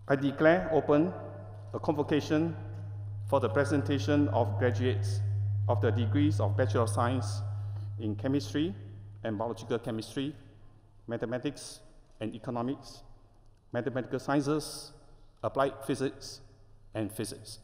I declare open a convocation for the presentation of graduates of the degrees of Bachelor of Science in Chemistry and Biological Chemistry, Mathematics and Economics, Mathematical Sciences, Applied Physics, and Physics.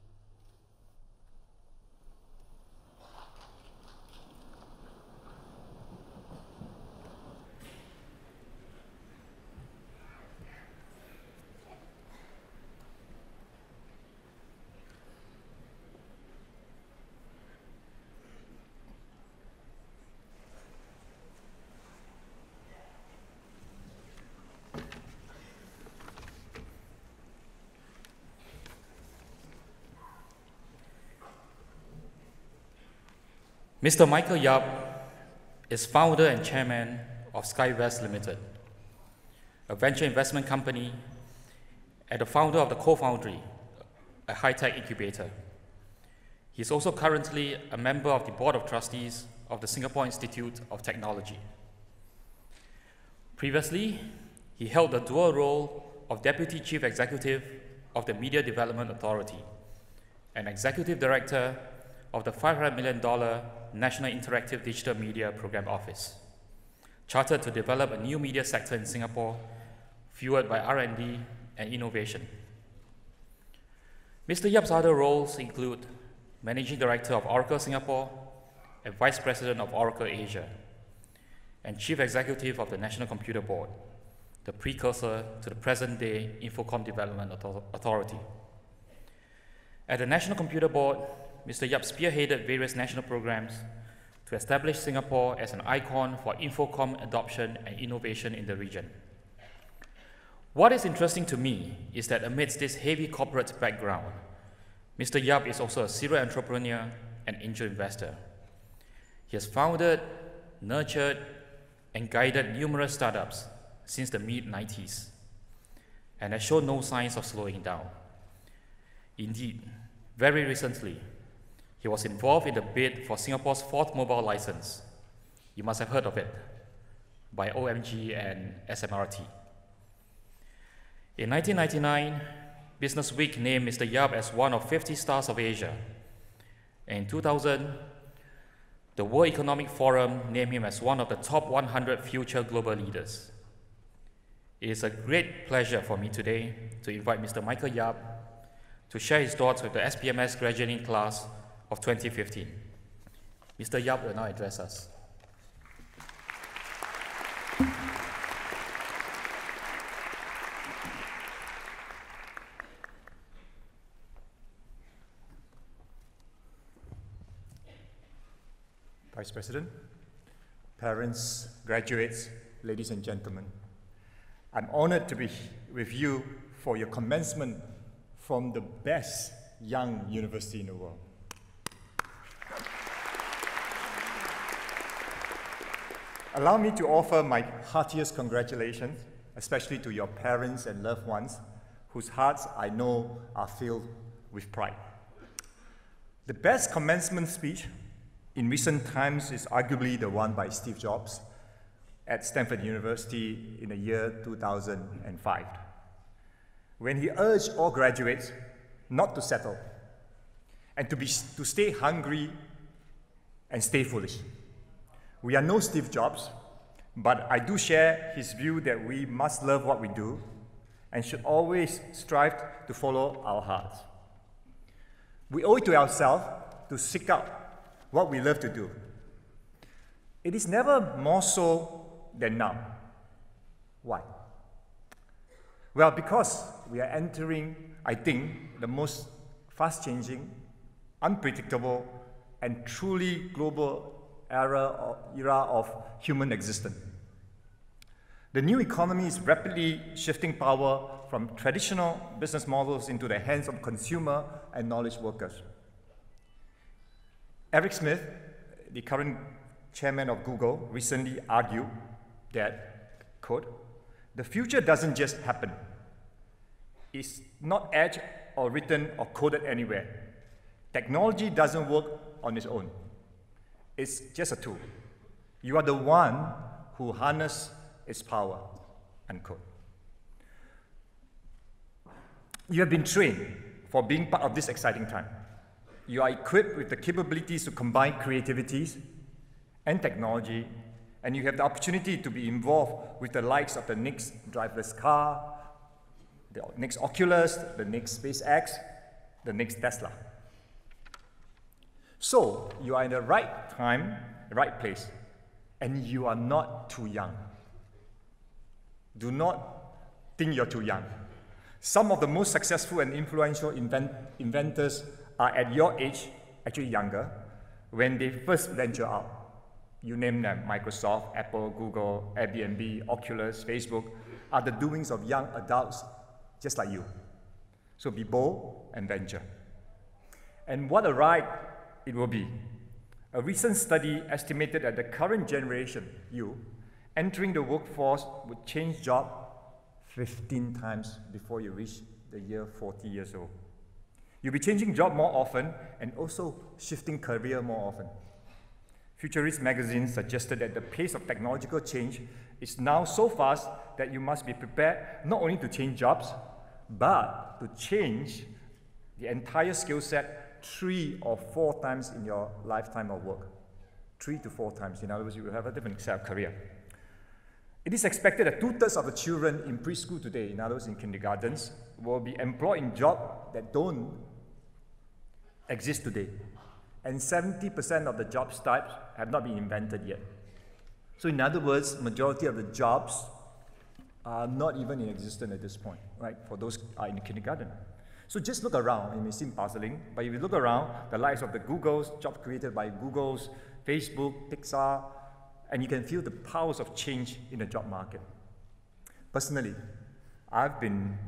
Mr. Michael Yap is founder and chairman of SkyWest Limited, a venture investment company, and the founder of the Co-Foundry, a high-tech incubator. He is also currently a member of the Board of Trustees of the Singapore Institute of Technology. Previously, he held the dual role of Deputy Chief Executive of the Media Development Authority and Executive Director of the $500 million National Interactive Digital Media Program Office, chartered to develop a new media sector in Singapore, fueled by R&D and innovation. Mr. Yap's other roles include Managing Director of Oracle Singapore and Vice President of Oracle Asia, and Chief Executive of the National Computer Board, the precursor to the present-day Infocom Development Authority. At the National Computer Board, Mr. Yap spearheaded various national programs to establish Singapore as an icon for Infocom adoption and innovation in the region. What is interesting to me is that amidst this heavy corporate background, Mr. Yap is also a serial entrepreneur and angel investor. He has founded, nurtured, and guided numerous startups since the mid-90s and has shown no signs of slowing down. Indeed, very recently, he was involved in the bid for Singapore's 4th mobile license. You must have heard of it, by OMG and SMRT. In 1999, Business Week named Mr. Yap as one of 50 stars of Asia. In 2000, the World Economic Forum named him as one of the top 100 future global leaders. It is a great pleasure for me today to invite Mr. Michael Yap to share his thoughts with the SPMS graduating class of 2015. Mr. Yap will now address us. Vice President, parents, graduates, ladies and gentlemen, I'm honored to be with you for your commencement from the best young university in the world. Allow me to offer my heartiest congratulations, especially to your parents and loved ones, whose hearts I know are filled with pride. The best commencement speech in recent times is arguably the one by Steve Jobs at Stanford University in the year 2005, when he urged all graduates not to settle and to stay hungry and stay foolish. We are no Steve Jobs, but I do share his view that we must love what we do and should always strive to follow our hearts. We owe it to ourselves to seek out what we love to do. It is never more so than now. Why? Well, because we are entering, I think, the most fast-changing, unpredictable, and truly global era of human existence. The new economy is rapidly shifting power from traditional business models into the hands of consumer and knowledge workers. Eric Schmidt, the current chairman of Google, recently argued that, quote, "The future doesn't just happen. It's not etched or written or coded anywhere. Technology doesn't work on its own. It's just a tool. You are the one who harnesses its power," unquote. You have been trained for being part of this exciting time. You are equipped with the capabilities to combine creativities and technology, and you have the opportunity to be involved with the likes of the next driverless car, the next Oculus, the next SpaceX, the next Tesla. So, you are in the right time, the right place, and you are not too young. Do not think you're too young. Some of the most successful and influential inventors are at your age, actually younger, when they first venture out. You name them: Microsoft, Apple, Google, Airbnb, Oculus, Facebook, are the doings of young adults just like you. So be bold and venture. And what a ride it will be. A recent study estimated that the current generation, you, entering the workforce would change job 15 times before you reach the year 40 years old. You'll be changing job more often and also shifting career more often. Futurist magazine suggested that the pace of technological change is now so fast that you must be prepared not only to change jobs, but to change the entire skill set 3 or 4 times in your lifetime of work. 3 to 4 times. In other words, you will have a different set of career. It is expected that 2/3 of the children in preschool today, in other words, in kindergartens, will be employed in jobs that don't exist today. And 70% of the job types have not been invented yet. So in other words, majority of the jobs are not even in existence at this point, right? For those are in kindergarten. So just look around. It may seem puzzling, but if you look around, the likes of the Googles, jobs created by Googles, Facebook, Pixar, and you can feel the powers of change in the job market. Personally, I've been,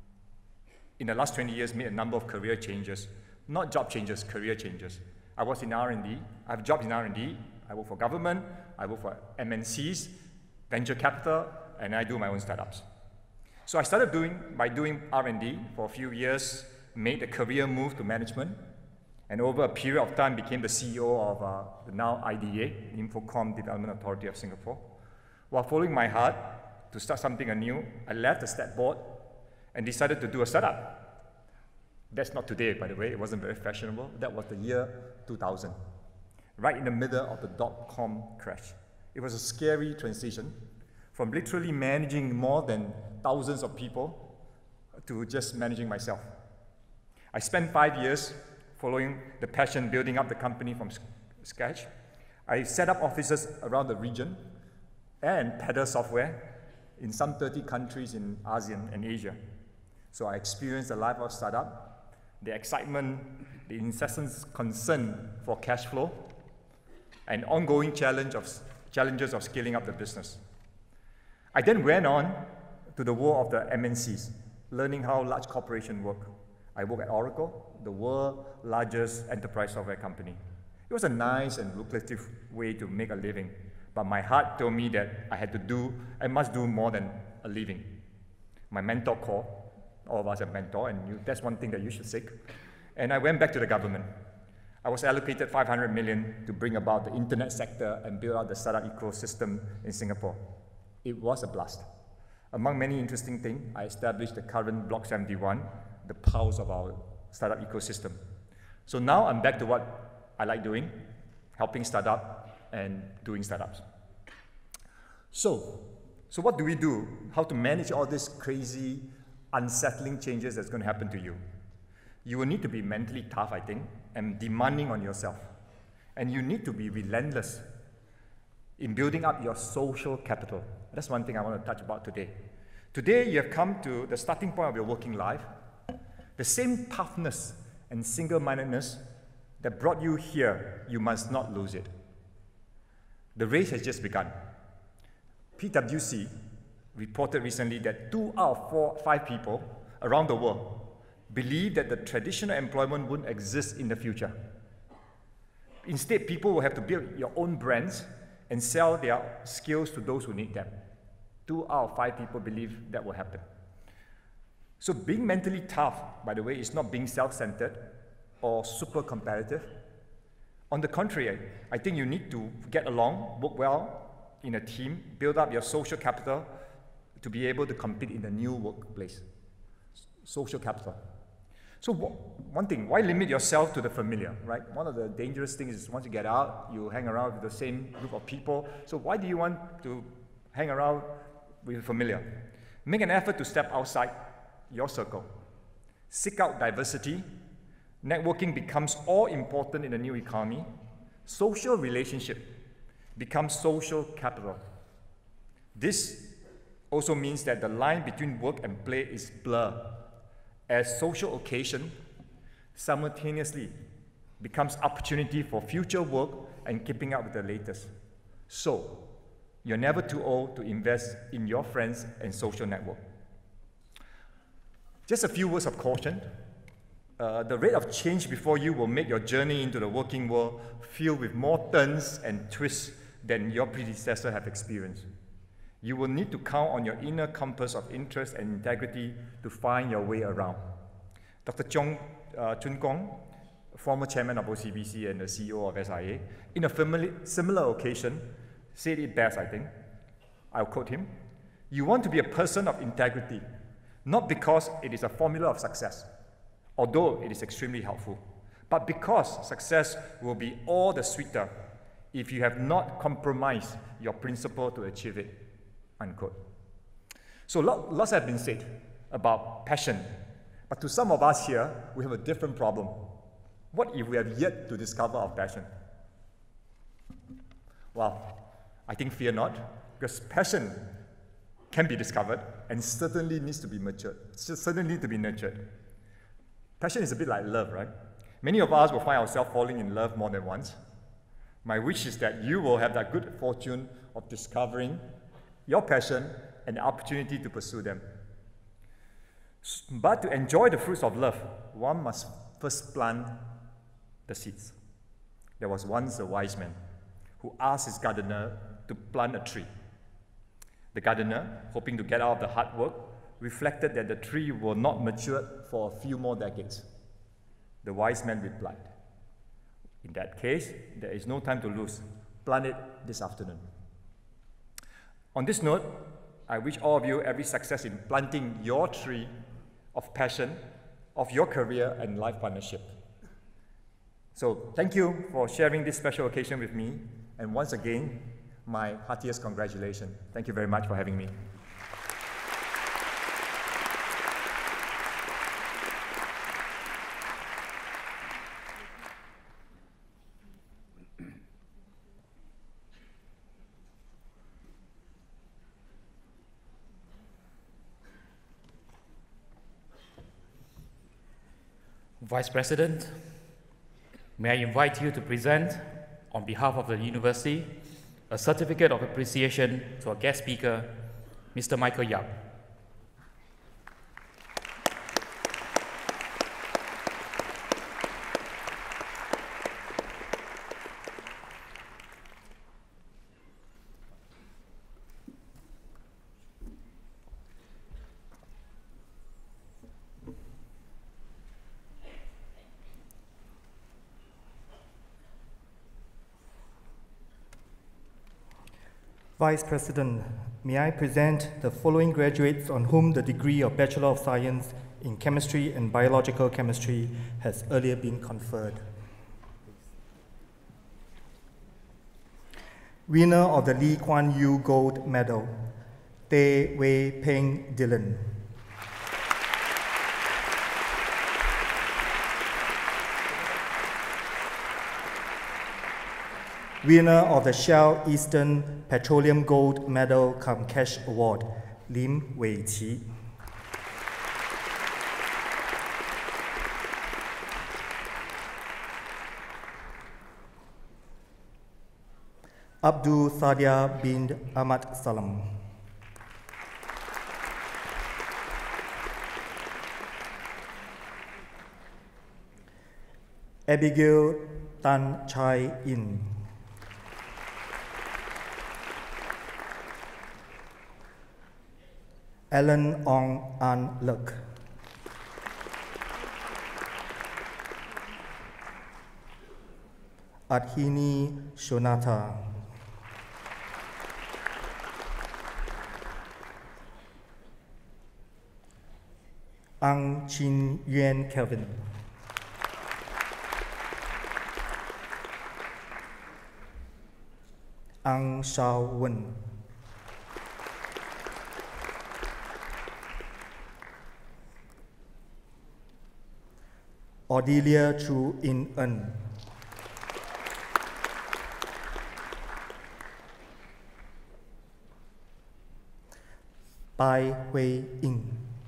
in the last 20 years, made a number of career changes. Not job changes, career changes. I was in R&D. I have jobs in R&D. I work for government. I work for MNCs, venture capital, and I do my own startups. So I started by doing R&D for a few years, made a career move to management, and over a period of time became the CEO of the now IDA, Infocom Development Authority of Singapore. While following my heart to start something anew, I left the stat board and decided to do a startup. That's not today, by the way. It wasn't very fashionable. That was the year 2000, right in the middle of the dot-com crash. It was a scary transition from literally managing more than thousands of people to just managing myself. I spent 5 years following the passion, building up the company from scratch. I set up offices around the region and peddle software in some 30 countries in ASEAN and Asia. So I experienced the life of startup, the excitement, the incessant concern for cash flow, and ongoing challenges of scaling up the business. I then went on to the world of the MNCs, learning how large corporations work. I worked at Oracle, the world's largest enterprise software company. It was a nice and lucrative way to make a living, but my heart told me that I must do more than a living. My mentor called, all of us have mentor, and that's one thing that you should seek. And I went back to the government. I was allocated 500 million to bring about the internet sector and build out the startup ecosystem in Singapore. It was a blast. Among many interesting things, I established the current Block 71, the pulse of our startup ecosystem. So now I'm back to what I like doing, helping startup and doing startups. So what do we do? How to manage all these crazy, unsettling changes that's going to happen to you? You will need to be mentally tough, I think, and demanding on yourself. And you need to be relentless in building up your social capital. That's one thing I want to touch about today. Today, you have come to the starting point of your working life. The same toughness and single-mindedness that brought you here, you must not lose it. The race has just begun. PwC reported recently that 2 out of 5 people around the world believe that the traditional employment wouldn't exist in the future. Instead, people will have to build your own brands and sell their skills to those who need them. 2 out of 5 people believe that will happen. So being mentally tough, by the way, is not being self-centered or super competitive. On the contrary, I think you need to get along, work well in a team, build up your social capital to be able to compete in the new workplace. social capital. So one thing, why limit yourself to the familiar, right? One of the dangerous things is once you get out, you hang around with the same group of people. So why do you want to hang around with the familiar? Make an effort to step outside your circle. Seek out diversity. Networking becomes all important in the new economy. Social relationship becomes social capital. This also means that the line between work and play is blurred, as social occasion simultaneously becomes opportunity for future work and keeping up with the latest. So, you're never too old to invest in your friends and social network. Just a few words of caution. The rate of change before you will make your journey into the working world filled with more turns and twists than your predecessor have experienced. You will need to count on your inner compass of interest and integrity to find your way around. Dr. Chun Kong, former chairman of OCBC and the CEO of SIA, in a similar occasion, said it best, I think. I'll quote him. You want to be a person of integrity, not because it is a formula of success, although it is extremely helpful, but because success will be all the sweeter if you have not compromised your principle to achieve it, unquote. So lots have been said about passion, but to some of us here, we have a different problem. What if we have yet to discover our passion? Well, I think fear not, because passion can be discovered and certainly needs to be nurtured. Passion is a bit like love, right? Many of us will find ourselves falling in love more than once. My wish is that you will have that good fortune of discovering your passion and the opportunity to pursue them. But to enjoy the fruits of love, one must first plant the seeds. There was once a wise man who asked his gardener to plant a tree. The gardener, hoping to get out of the hard work, reflected that the tree will not mature for a few more decades. The wise man replied, in that case, there is no time to lose. Plant it this afternoon. On this note, I wish all of you every success in planting your tree of passion, of your career and life partnership. So thank you for sharing this special occasion with me. And once again, my heartiest congratulations. Thank you very much for having me. Vice President, may I invite you to present, on behalf of the university, a certificate of appreciation to our guest speaker, Mr. Michael Yap. Vice President, may I present the following graduates on whom the degree of Bachelor of Science in Chemistry and Biological Chemistry has earlier been conferred. Winner of the Lee Kuan Yew Gold Medal, Teh Wei Peng Dylan. Winner of the Shell Eastern Petroleum Gold Medal cum Cash Award, Lim Wei Qi. Abdul Sadia bin Ahmad Salam. Abigail Tan Chai In. Alan Ong An Luk. Adhini Shonata. Ang Chin Yuan Kelvin. Ang Shao Wen. Audelia Chu In En. Bai Hui Ying.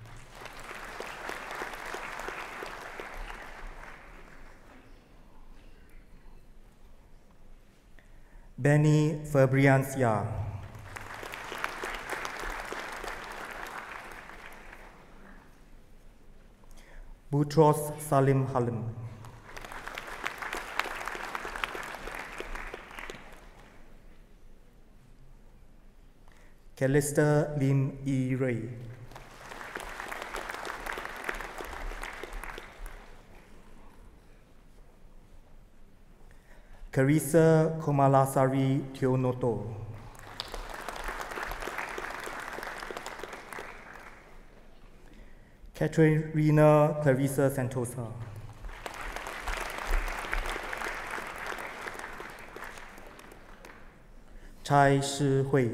Benny Fabriancia. Boutros Salim Halim. Callista Lim E. Ray. Carissa Komalasari Tionoto. Katerina Clarissa Santosa. Chai Shi Hui.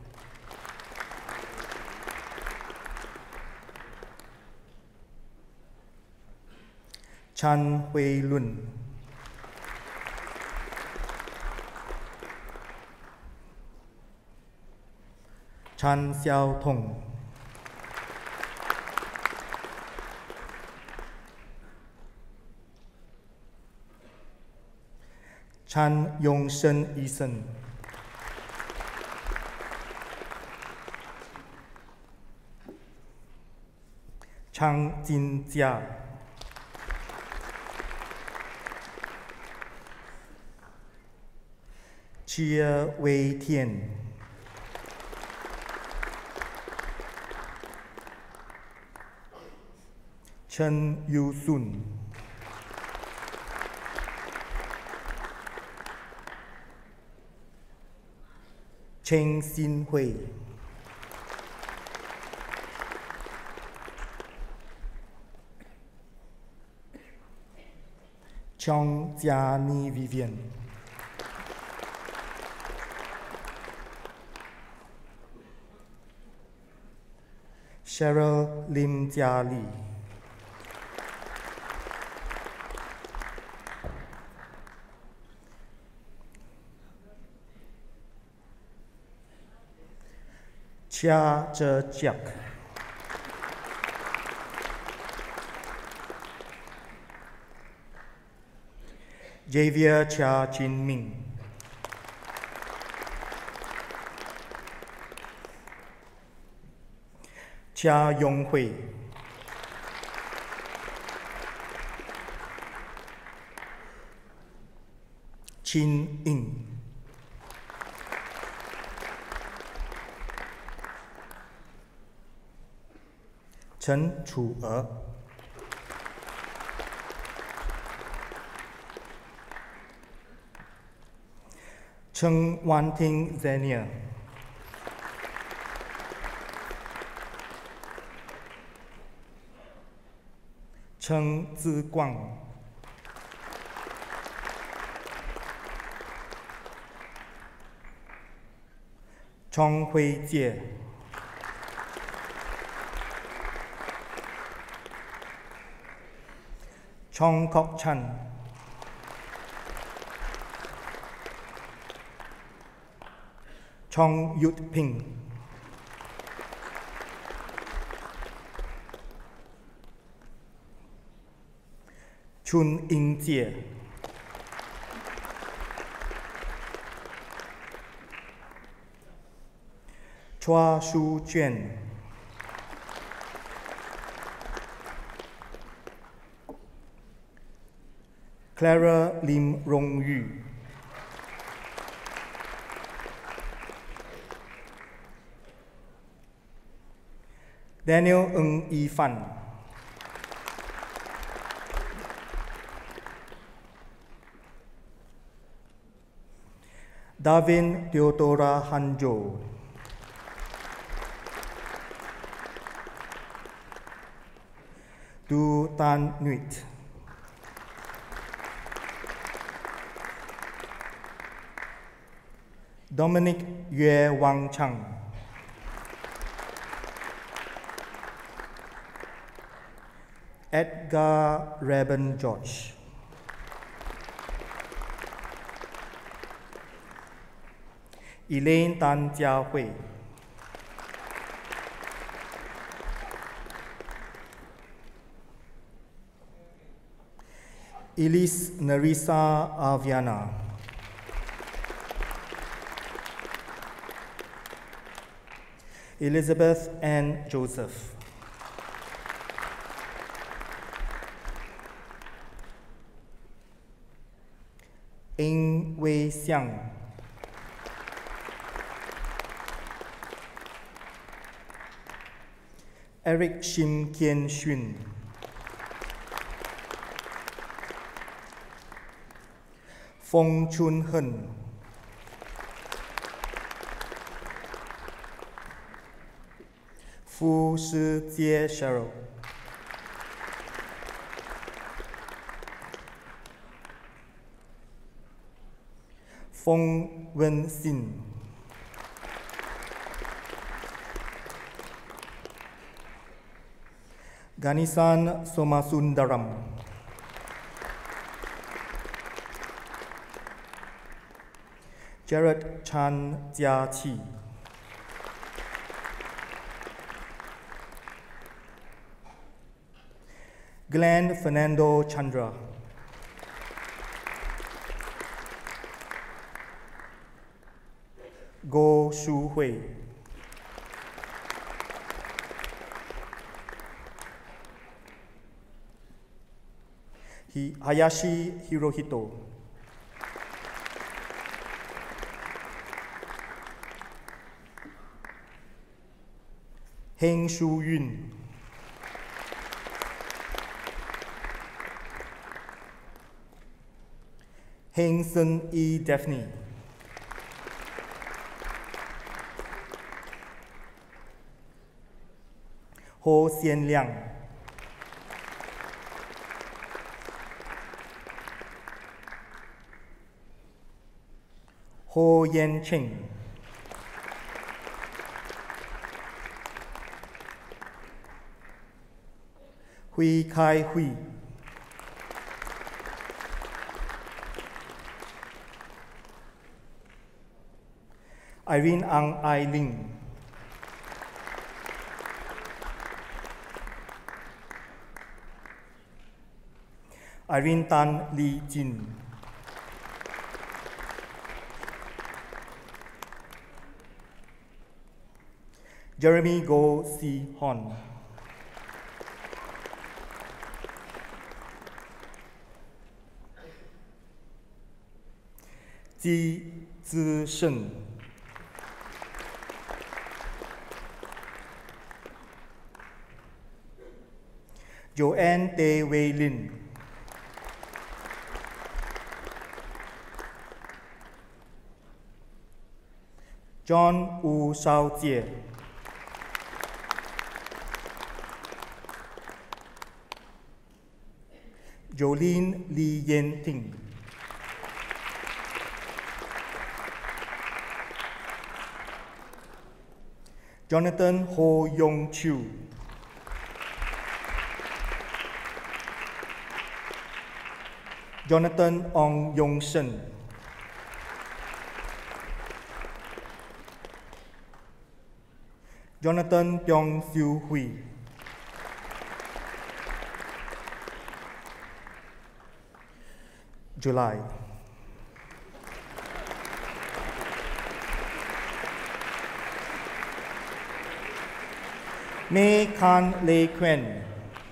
Chan Hui Lun. Chan Xiao Tong. Chan Yongshen Eason. Chang Jinjia. Chia Wei Tian. Chen Yu Sun. Cheng Xin Hui. Chong Jia Ni Vivian. Cheryl Lim Jia Li. Chia Zhe Jiak. Javier Chia Chin Ming. Chia Yong Hui. Chin Ying. Chen Chu-er. Cheng Wan-ting Zenia. Cheng Zi-guang. Chong Hui-jie. Chong Kok-chan. Chong Yut-ping. Chun Ying-jie. Chua Shu-juan. Clara Lim Rong-yu. Daniel Ng Yi-fan. Darwin Theodora Hanjo. Du Tan Nuit. Dominic Yue Wang Chang. Edgar Reben George. Elaine Tan Jia Hui. Elise Nerissa Aviana. Elizabeth Ann Joseph. Eng Wei Xiang. Eric Shim Kien Shun. Fong Chun Hen. Fu Shijie Cheryl. Fong Wen Xin. Ganisan Somasundaram. Jared Chan Jia Qi. Glenn Fernando Chandra. Go Shu Hui. Hayashi Hirohito. Heng Shu Yun. Heng Sun E. Daphne. Ho Xian Liang. Ho Yan Cheng. Hui Kai Hui. Irene Ang Ai Ling. Irene Tan Li Jin. Jeremy Go Si Hon. Ji Zi Sheng. Joanne Tay Wei Lin. John Wu Shao Jie. Jolene Li Yen Ting. Jonathan Ho Yong Chu. Jonathan Ong Yong Shen. Jonathan Pyong Siu Hui. July. Mei Khan Lei Quen.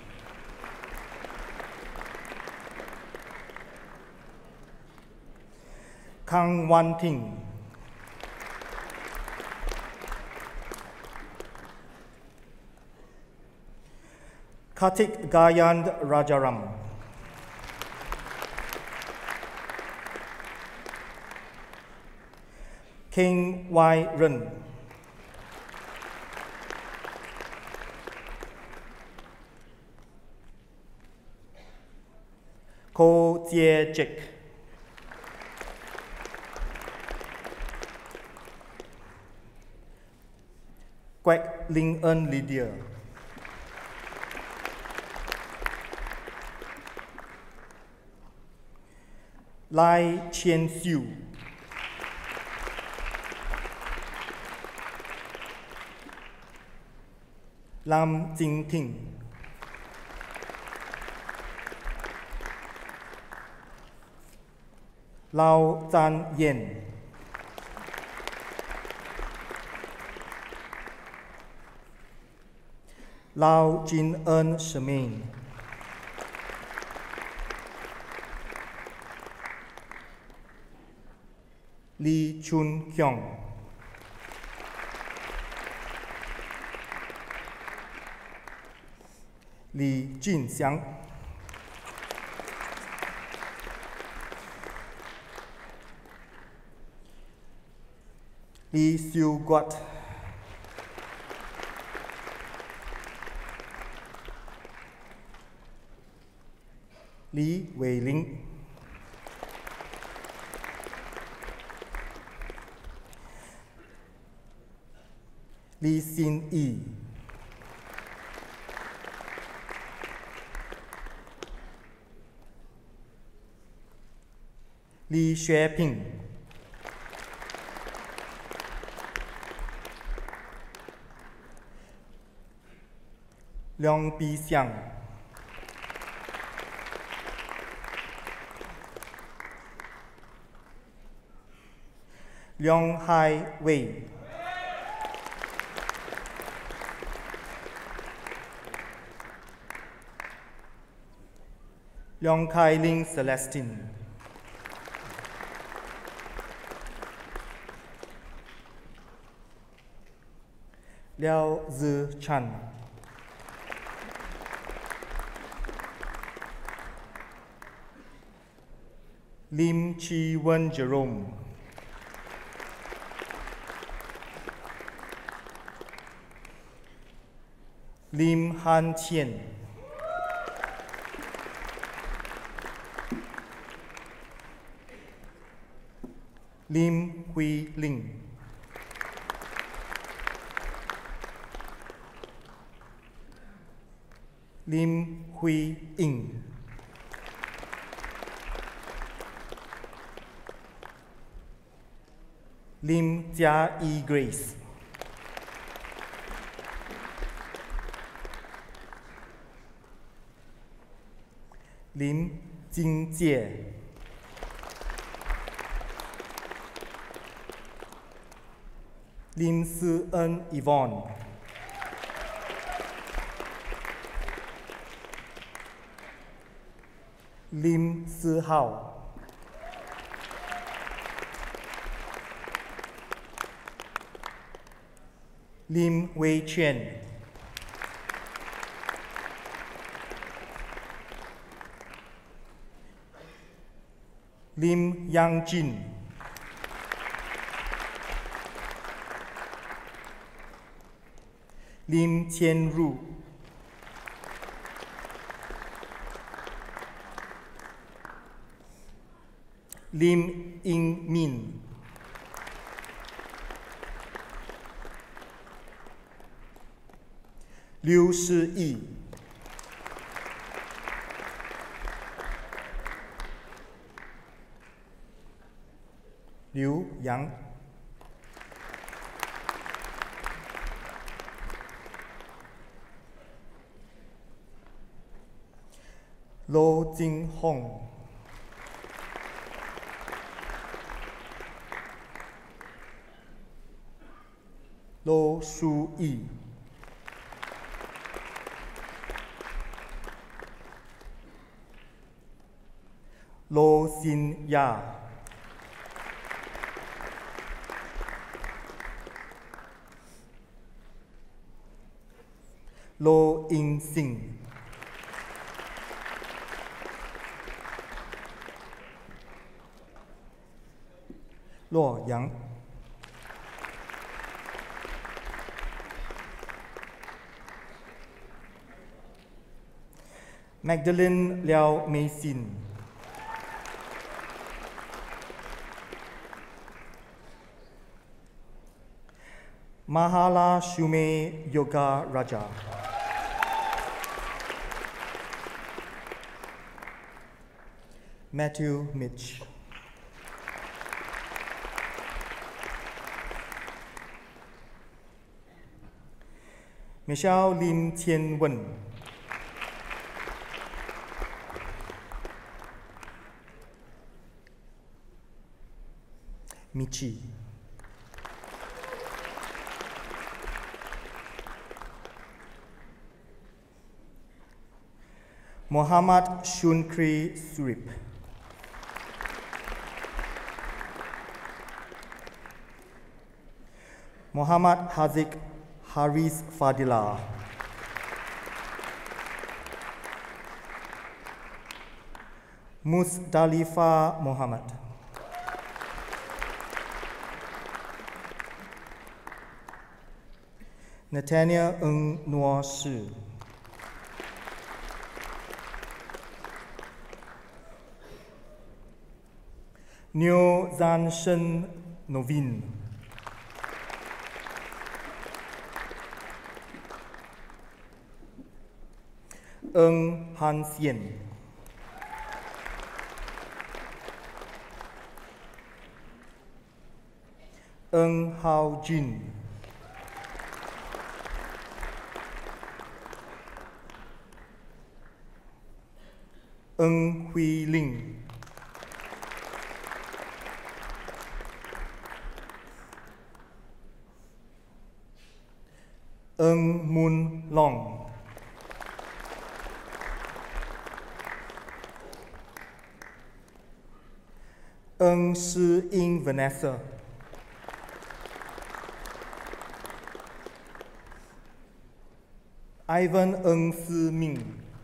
Kang Wan Ting. Kartik Gayand Rajaram. King Y Ren. Ko Jie Jik, Quek Ling Ern Lydia, Lai Chien Siu, Lam Jing Ting, Lao Zhan Yen, Lao Jin Ern Shemaine, Lee Chun Kyung, Li Jinxiang, Li Siu Guat, Li Weiling, Li Xin Yi, Li Xueping, Leong Bixiang, Leong Hai Wei, Leong Kai Ling Celestine, Liao Zi Chan, Lim Chi Wen Jerome, Lim Han Qian, Lim Hui Ling, Lim Hui Ying, Lim Jia Yi Grace, Lim Jing Jie, Lim Si En Yvonne, Lim Si Hao, Lim Wei Chen, Lim Yang Jin, Lim Qian Ru, Lim Ying Min, Liu Shiyi, Liu Yang, Lo Jinghong, Lo Shuyi, Lo Xin Ya, Lo Ying Xing, Luo Yang, Magdalene Liao Mei Xin, Mahala Shume Yoga Raja. Matthew Mitch. Michelle Lim Tien Wen. Michi. Muhammad Shunkri Surip. Muhammad Haziq Haris Fadila. Musdalifa Muhammad. Nathaniel Ng Nuo Shi. Neo Zan Shen Novin. Ng Han Sien. Ng Hao Jin. Ng Hui Ling. Ng Mun Long. Ng Shi Ying Vanessa. Ivan Ng Si Ming.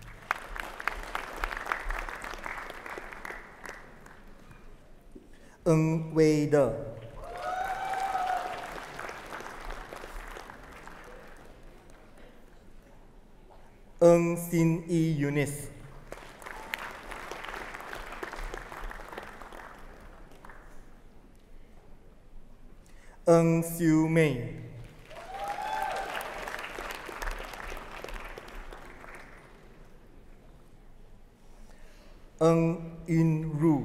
Ng Wei De. Ng Sin Yi Eunice. Ng Siu Mei. Ng Yun Ru.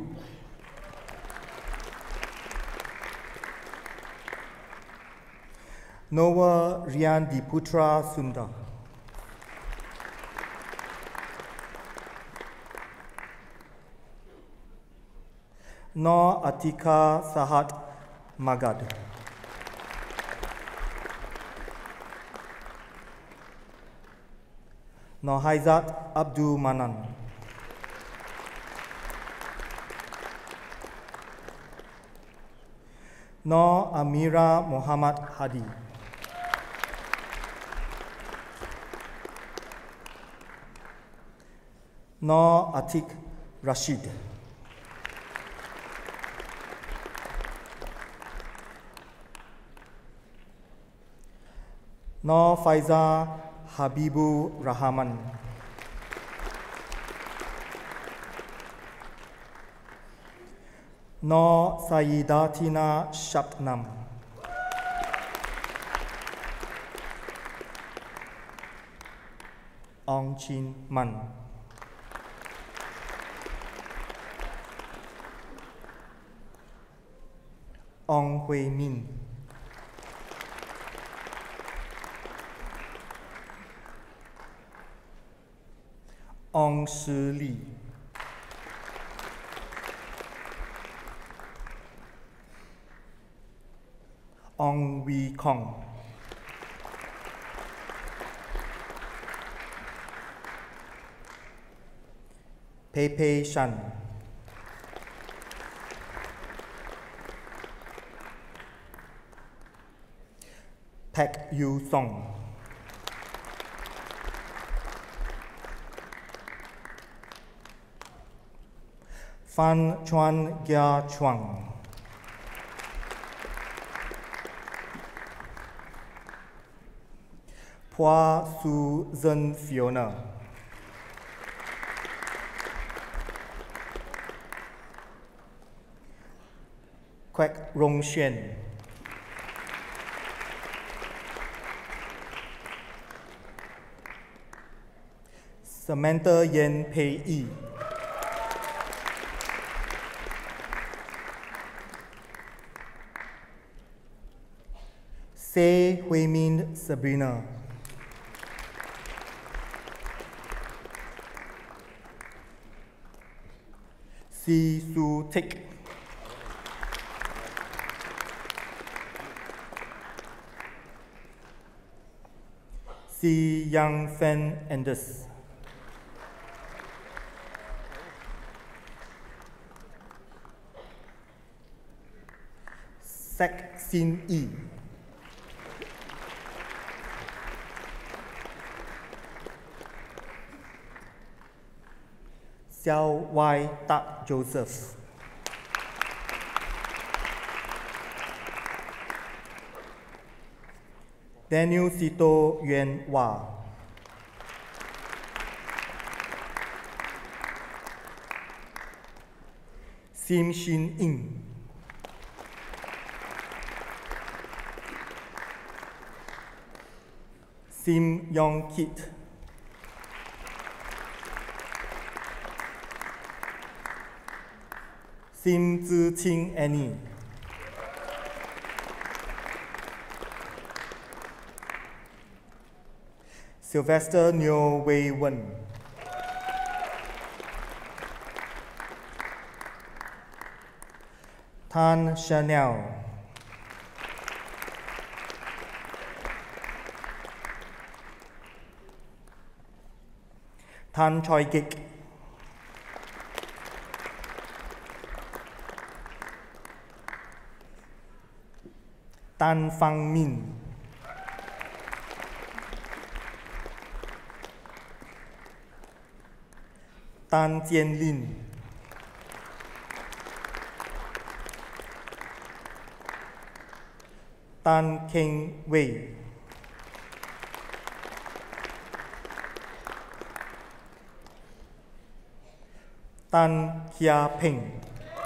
Noah Rian Diputra Sundar. Noor Atika Sahat Magad. Noor Haizat Abdul Manan. Noor Amira Muhammad Hadi. Noor Atik Rashid. Noor Faiza Habibu Rahman. Noor Sayyidatina Shabnam. Ong Chin Man. Ong Hui Min. Ong Shi Li. Ong Wee Kong. Pei Pei Shan. Pak Yu Song. Fan Chuan Gia Chuang. Phua Su Zhen Fiona. Kwek Rong Shen. Samantha Yen Pei Yi. Se Hui Min Sabrina. Si Su Tik. Si Yang Fen Anders. Sek Sin Yi. Xiao Y Tak Joseph. Daniel Sito Yuan Wa. Sim Shin Ing. Sim Yong Kit. Sim Zi Qing Annie. Sylvester Neo Wei Wen. Tan Chanel. Tan Choi Gik. Tan Fang Min. Tan Jian Lin. Tan Keng Wei. Tan Kia Peng.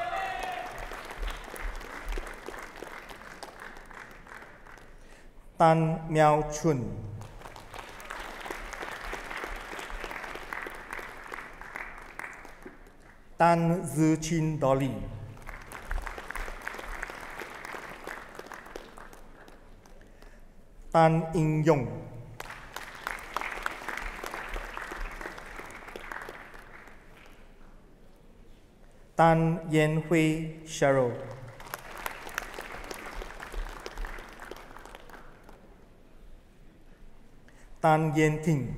Tan Miao Chun. Tan Zi Chin Dolly. Tan In Yong. Tan Yan Hui Cheryl. Tan Yen Ting.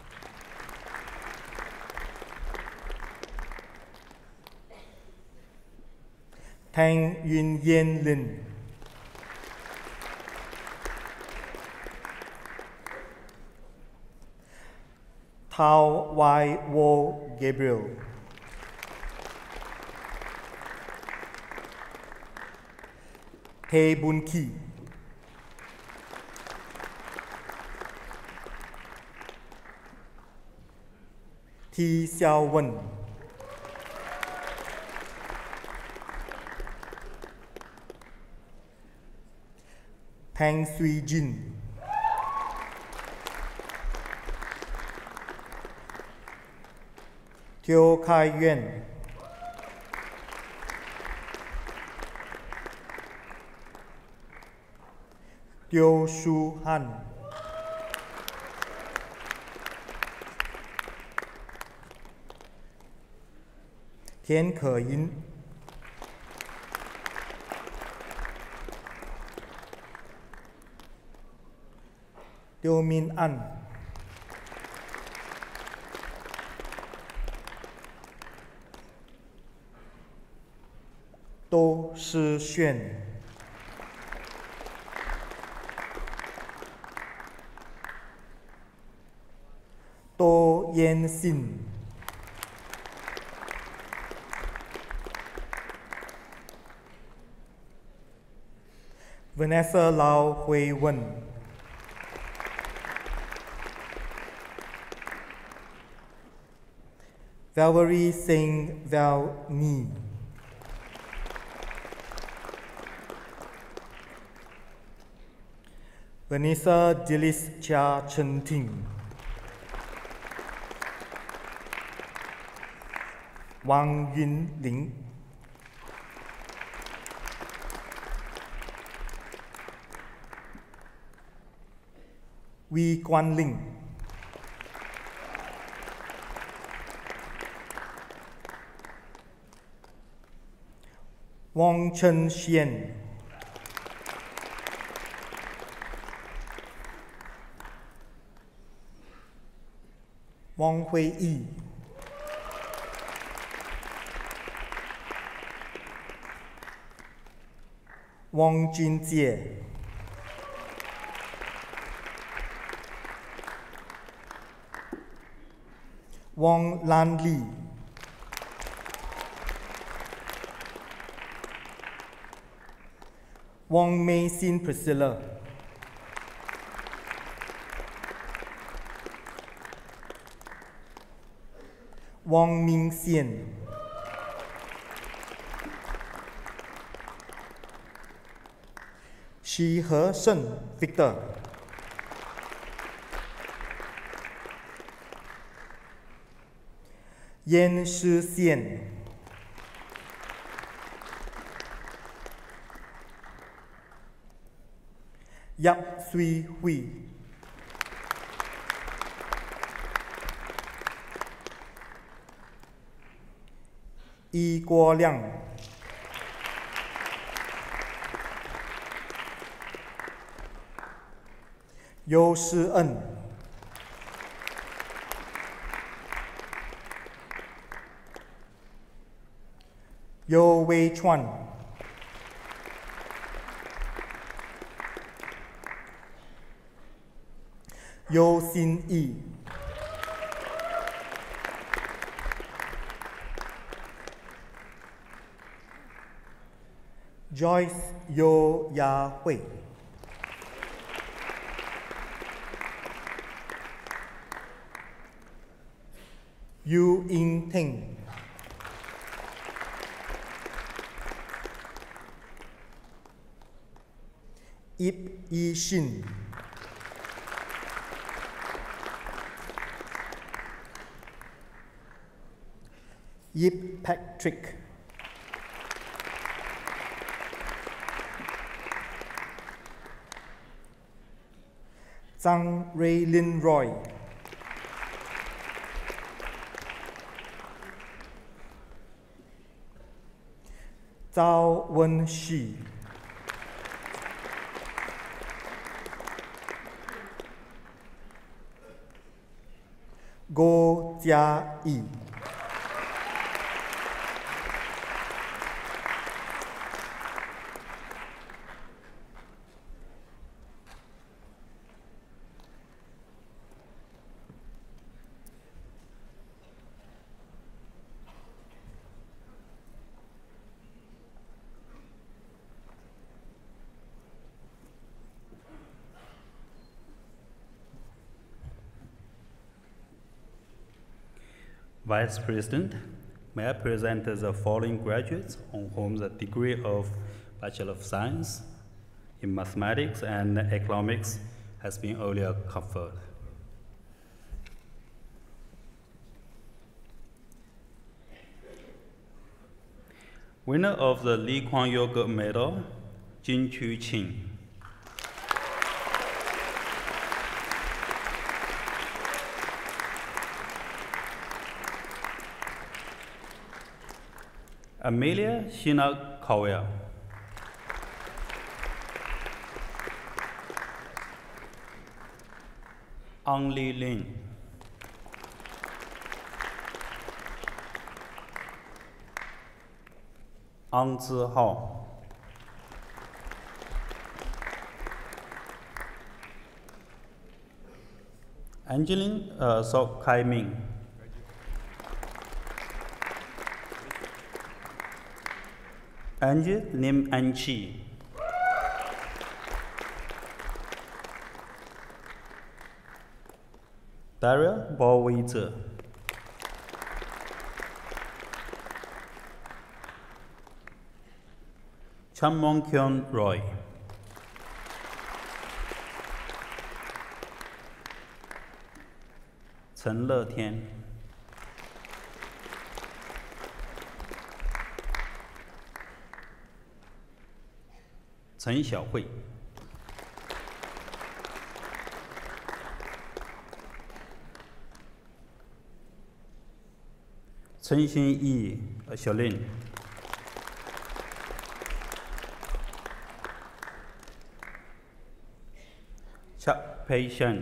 Tang Yun Yen Lin. Tao Y Wo Gabriel. He Bun Ki. Thi Xiao Wen. Tang Sui Jin. Teo Kai Yuan. Teo Shu Han. Tian Ke Yin. Teo Min An. To Shi Xuan. To Yan Xin. Vanessa Lau Hui Wen. Valerie Singh Val Ni. Vanessa Dillis Chia Chen Ting. Wang Yunling, Wee Guan Ling, Wang Chen Xian, Wang Hui Yi, Wang Jinjie, Wang Lanli, Wang Mei Xin Priscilla, Wang Ming Xian, Shi He Shen Victor, Yan Shi Xian, Yap Sui Hui, Yi Guo Liang, Yo Shi En, Yo Wei Chuan, Yo Xin Yi, Joyce Yo Ya Hui, Yu Ying Ting, Ip Yi Shin, Yip Patrick, Zhang Raylin Roy, Zhao Wen Shi, Go Jia Yi, Vice President, may I present the following graduates on whom the degree of Bachelor of Science in Mathematics and Economics has been earlier conferred. Winner of the Lee Kuan Yew Gold Medal, Jin Chu Qing. Amelia Shina Cowell. Ang Li Lin. Ang Zi Hao. Angeline Sok Kai Ming. Angie Lim An Chi. Daria Bo Wei Zhe. Chan Mong Kyun Roy. Chen Le Tian. 陈晓慧、陈新义、小林、Chuck Patient、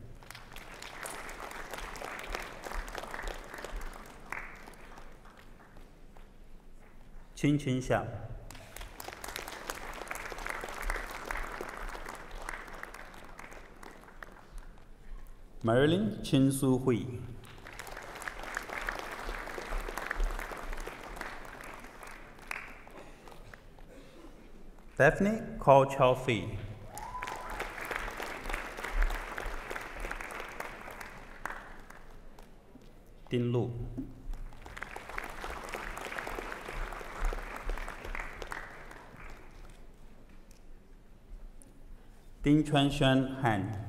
青青夏、Marilyn 秦淑慧、Daphne Call Chauffey、丁路、丁川轩汉、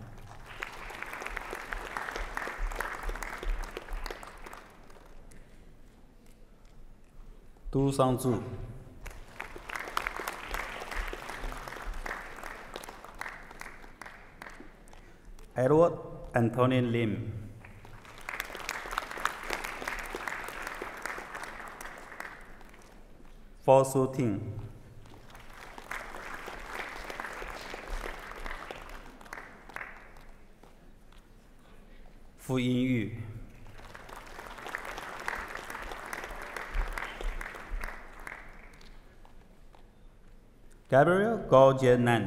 杜尚柱、Edward Anthony Lim、Paul Sutin、傅英玉、Gabriel Gao Jianan、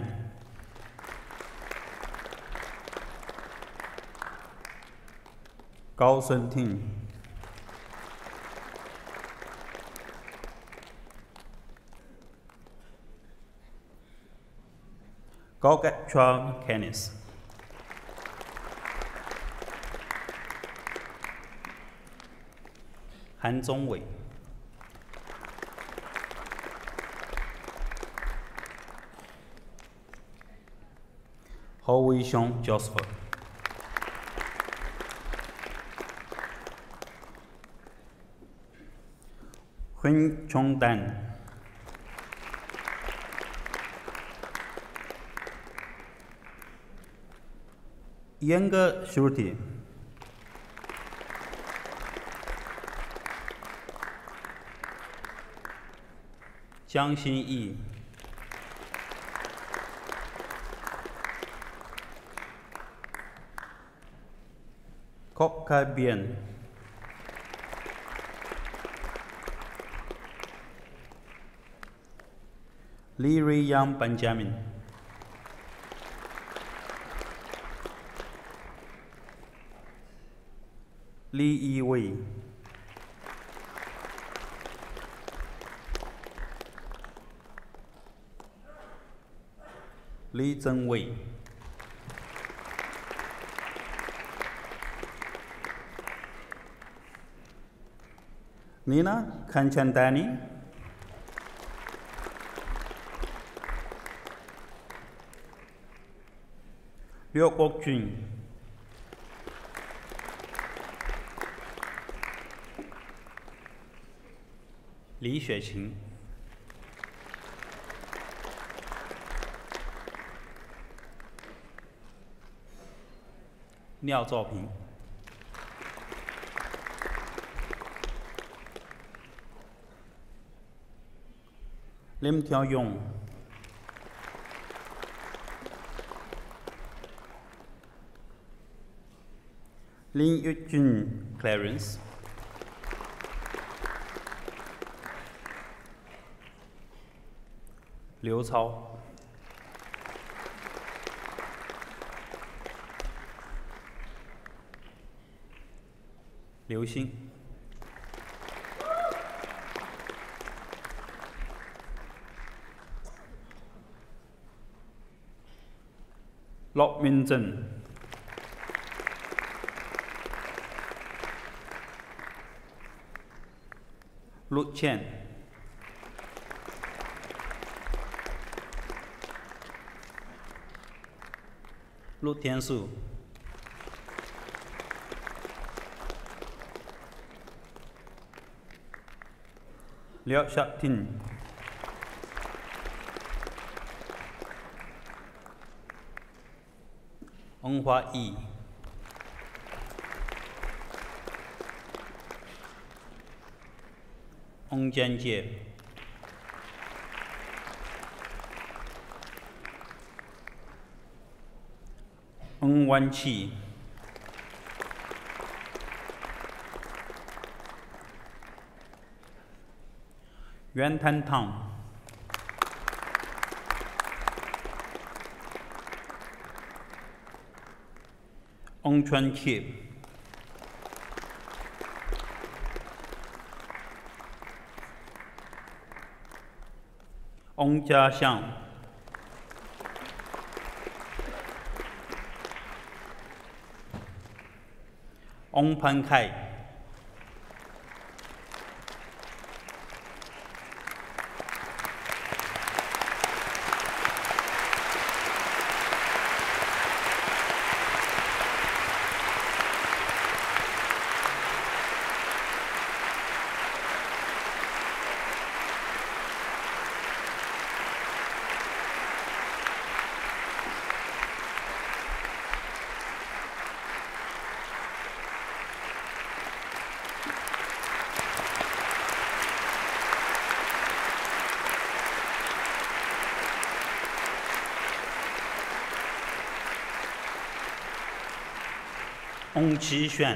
高顺廷、高格川 Kenneth、韩宗伟、侯伟雄 Joseph、混琼丹、Younger Shruti、江心义、Kok Kai Bien、Lee Ray Young Benjamin、李一伟、李增伟、Nina Kanchandani、廖国军、李雪琴、廖兆平、林条勇、林玉俊 Clarence、刘超、刘星、骆明正、陆倩、陆天树、廖晓婷、 翁花义、翁坚介、翁万气、袁谭汤、翁春ခေ、翁家祥、翁潘凯、翁启炫、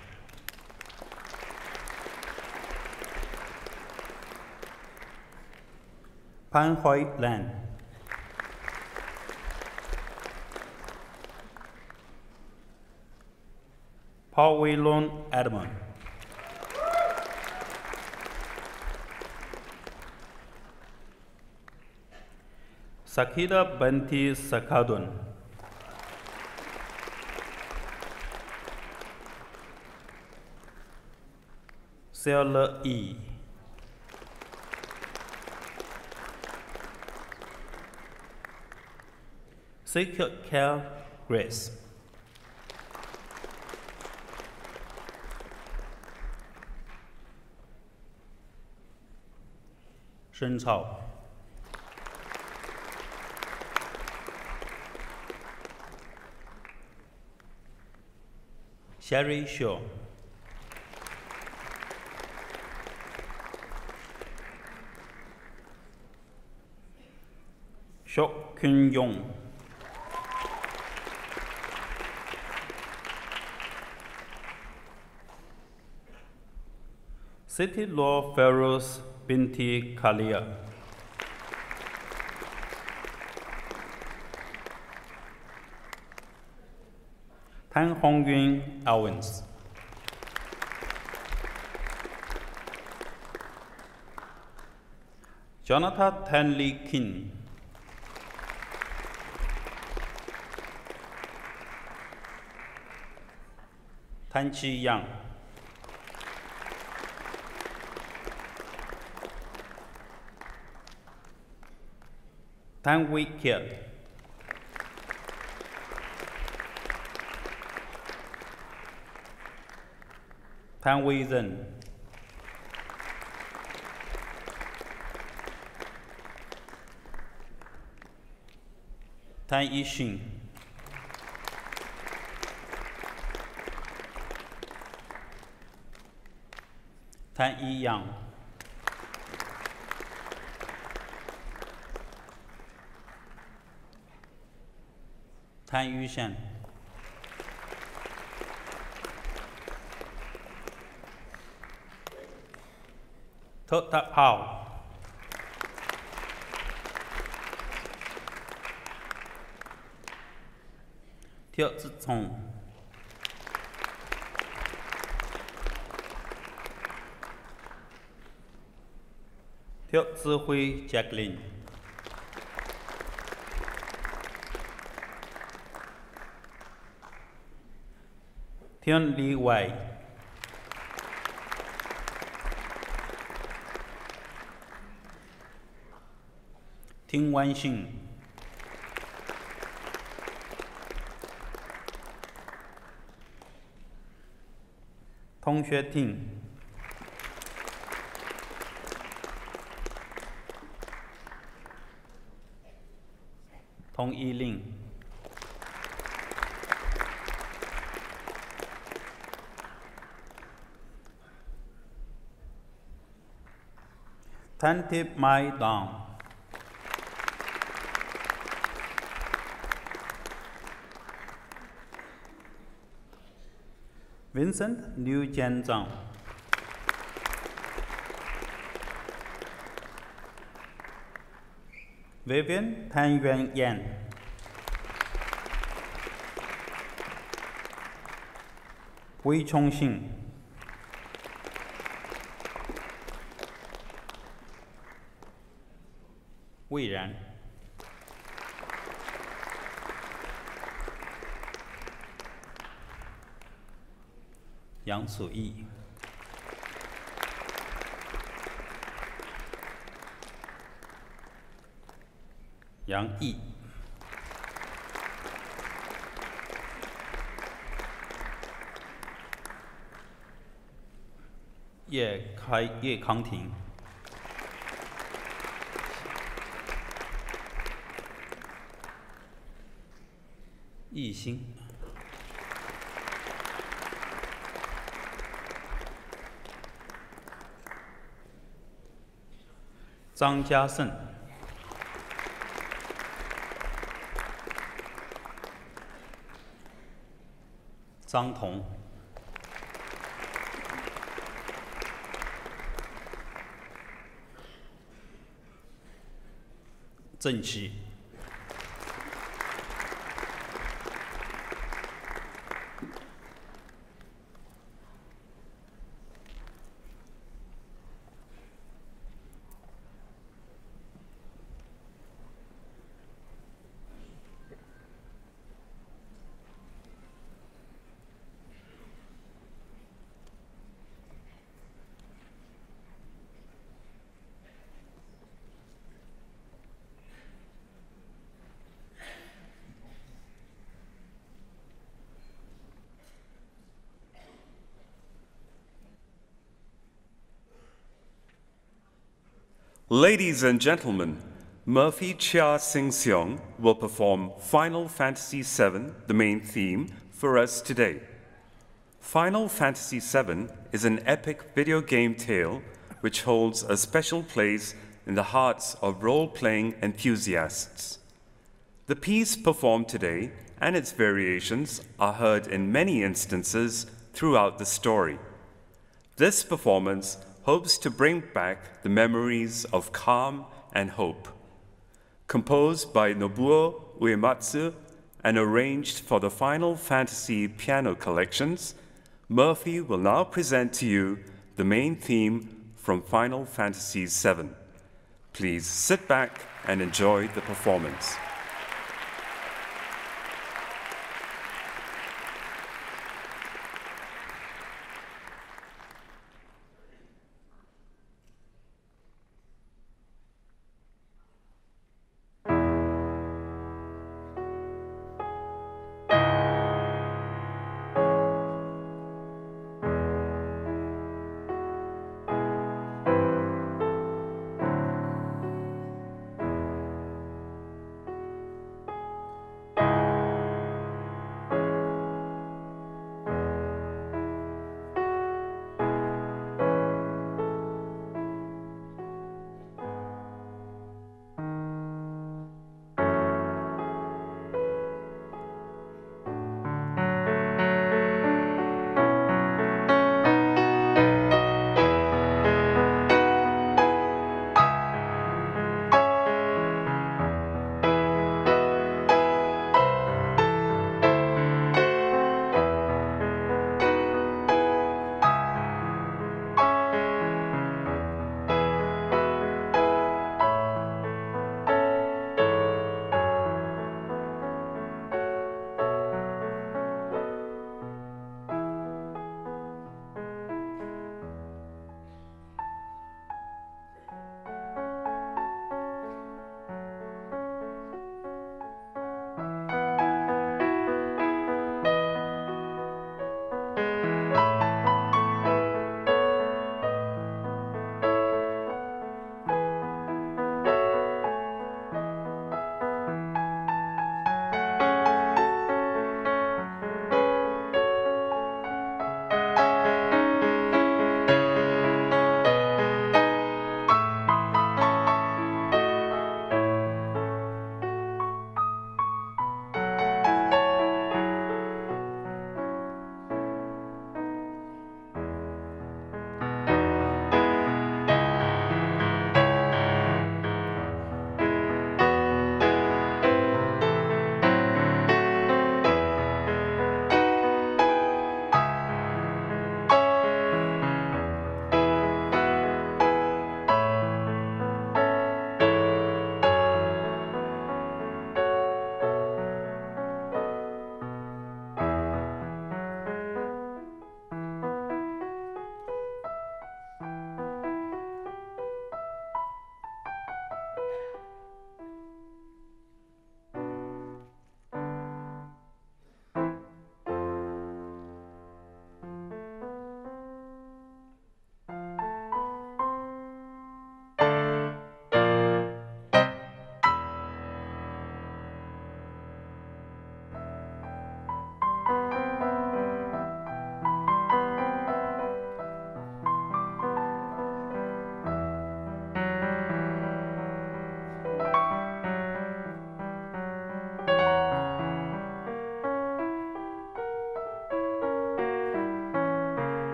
潘怀兰、Pawilon Edmund、Sakida Banti Sakadun、Sela E、Secret Care Grace、申草、Sherry Shaw、Sok Kyun Yong、City Law Feroz Binti Kalia、Tan Hongyun Owens、Jonathan Tanley King、Tan Chi Yang、Tan Wee Kiat、Tan Wee Zhen、Tan Yixin、Tan Yi Yang、Tan Yu Shen、Thot Tak Hao、Thiệu Zi Cong、Thiệu Zi Hui Jacqueline、Thiện Lý Wei、Thinh Wan Xin、Thong Xue Ting、Thong Yi Ling、 Tantip Mai Dong. Vincent Liu Jian Zhang. Vivian Tan Yuan Yan. Wei Chongxing. Wei Ran. Yang Suyi. Yang Yi. Ye Kangting. Yi Xing. Zhang Jiasheng. Zhang Tong. Zheng Qi. Ladies and gentlemen, Murphy Chia Sing Seong will perform Final Fantasy VII, the main theme, for us today. Final Fantasy VII is an epic video game tale which holds a special place in the hearts of role-playing enthusiasts. The piece performed today and its variations are heard in many instances throughout the story. This performance hopes to bring back the memories of calm and hope. Composed by Nobuo Uematsu and arranged for the Final Fantasy piano collections, Murphy will now present to you the main theme from Final Fantasy VII. Please sit back and enjoy the performance.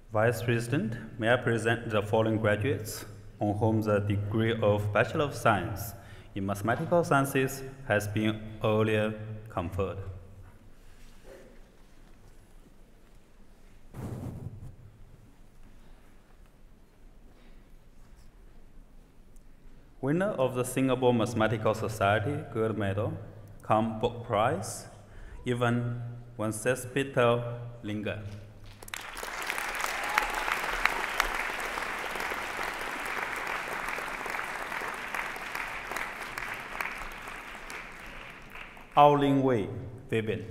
Vice President, may I present the following graduates on whom the degree of Bachelor of Science in Mathematical Sciences has been earlier conferred. Winner of the Singapore Mathematical Society Gold Medal, cum Book Prize, Ivan Wencespeter Linger. Ao Ling Wei, Vivian.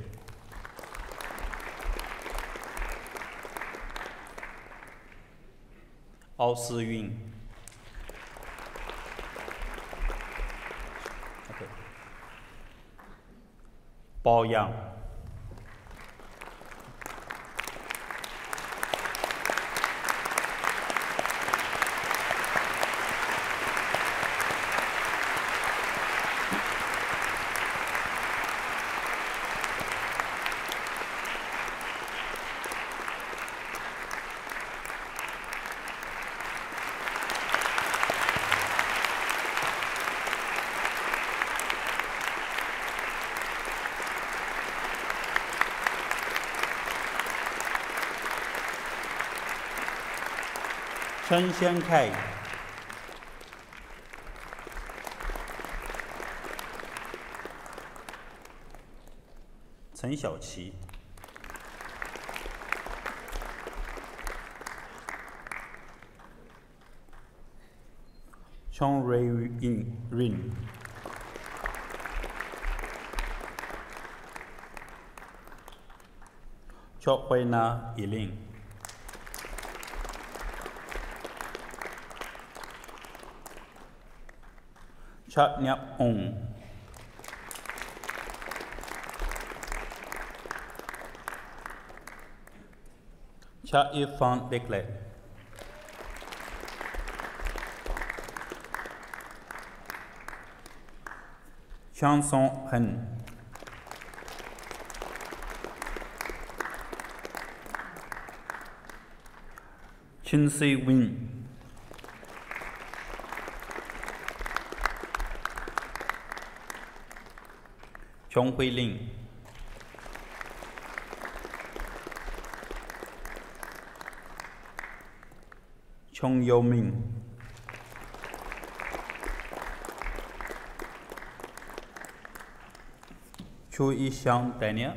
Ao Si Yun. Okay. Bao Yang. Chen Xiankai. Chen Xiaoqi. Chong Rui Rin. Chok Hui Na Yiling. Chat Nyap Ong. Chat Yifan Deklet. Chang Song Hen. Chin Si Win. Chong Hui Ling. Chong Yo Ming. Chu Yixiang Daniel.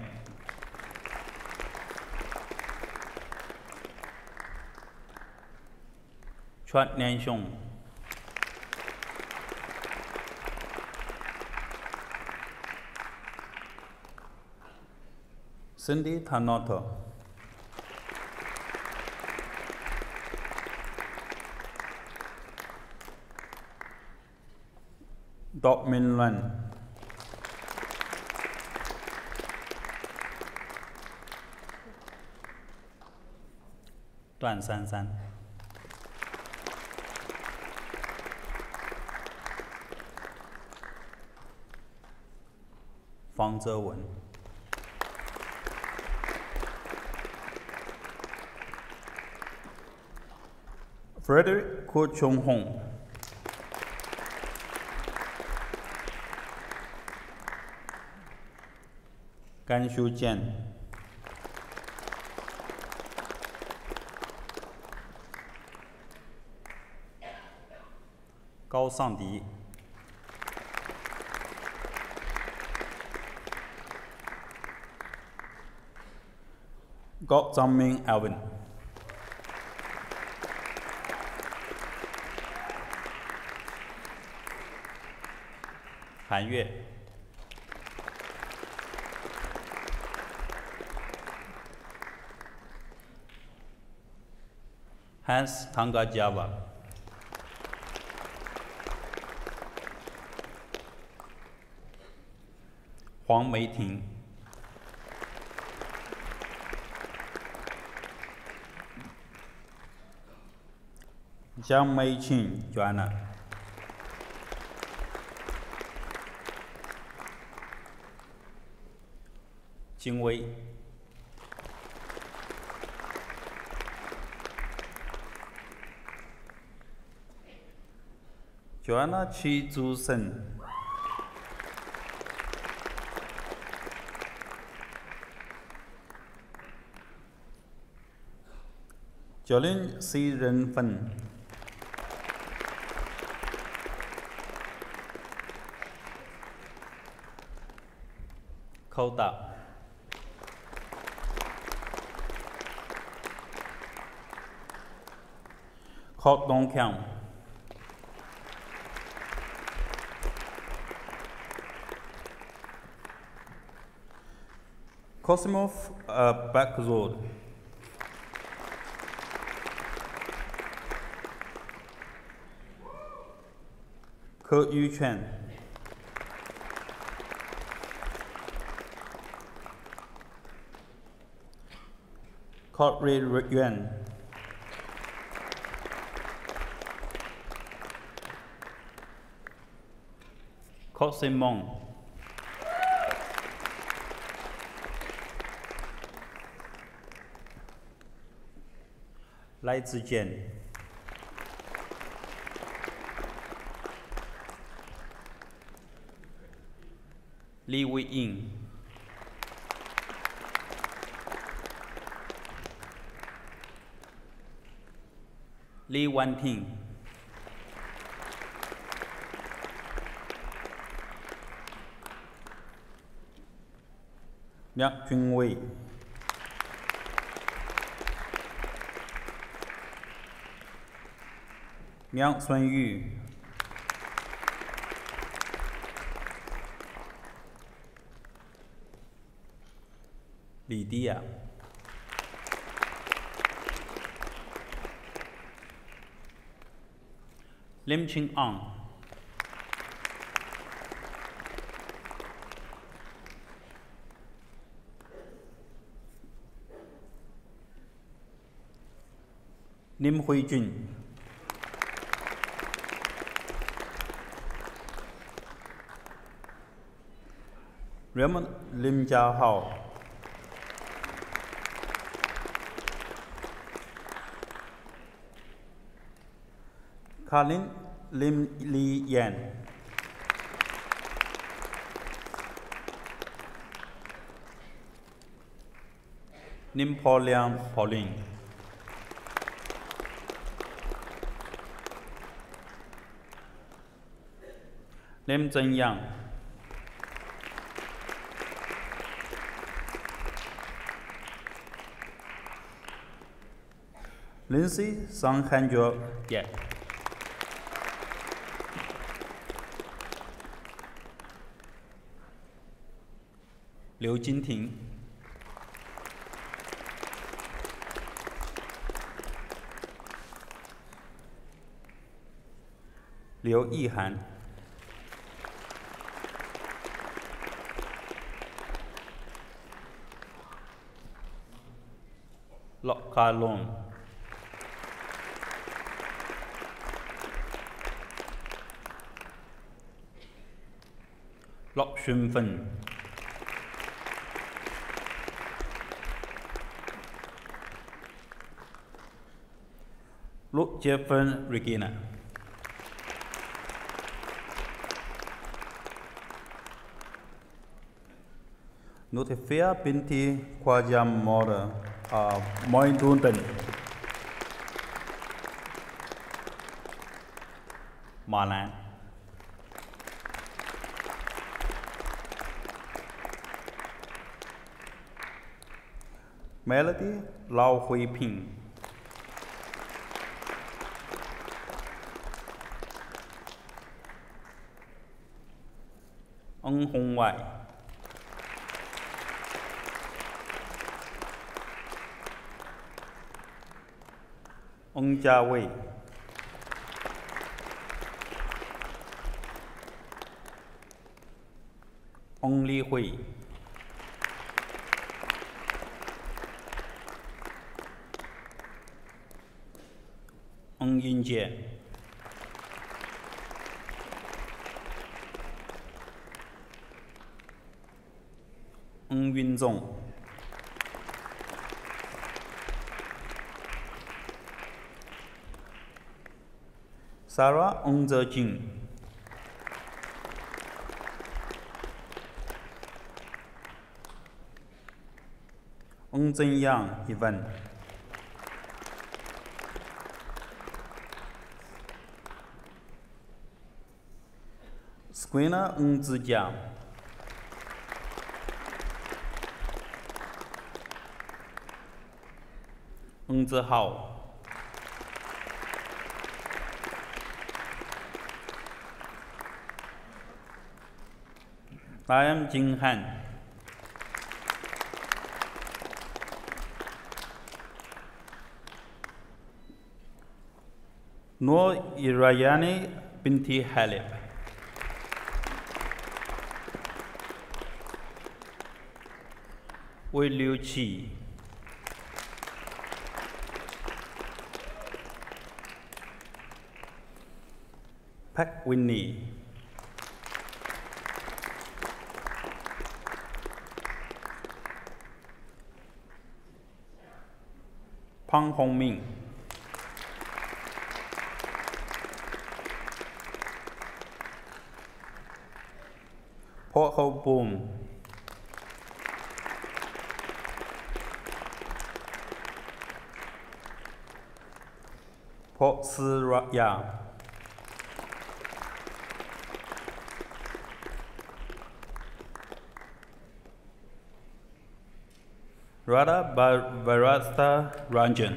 Chuat Nian Xiong. Cindy Thanoto. Dok Min Luan. Duan San San. Fang Zewen. Frederick Ko Chung Hong. Gan Shu Jian. Gao Sangdi. Gok Zhangming Alvin. Han Yue. Hans Tanga Java. Huang Meiting. Zhang Meiqing Joanna. Jing Wei. Joanna Chi Zu Sen. Jolin C. Ren Fen. Khâu Tạo. Khot Dong Kyang. Kosimov Bakzod. Ke Yu Chen. Kot Ri Yuan. Kot Sim Mong. Lai Zijian. Li Wei Ying. Li Wanting. Nhạc Trung Wei. Miang Xuan Yu. Li Dia. Lim Ching Ang. Lim Hui Jun. Raymond Lim Jia Hao. Kalin Lim Li Yan. Nim Paulian Pauline. Lim Zhen Yang. Lindsay Sang Hanjo Ye. Liu Jinting. Liu Yihan. Lok Ka Long. Lok Xun Fen. Lok Jefferson Regina. Notifia binti Khwaja Mora Moindunten. Malan. Melody Lao Hui Ping. Ông Hong Wai. Ông Jia Wei. Ông Li Hui. Ông Yin Jie. Ông Yun Zong. Sarah Ong Jin, Ong Yang Ivan, Squina Ong Zijia, Ong Zihao, Liam Jing Han, Noor Irayani Binti Halib, Wei Liu Qi, Pak Winnie, Pang Hongming, Port Ho Boom, Port Siraya, Radha Varasta Ranjan,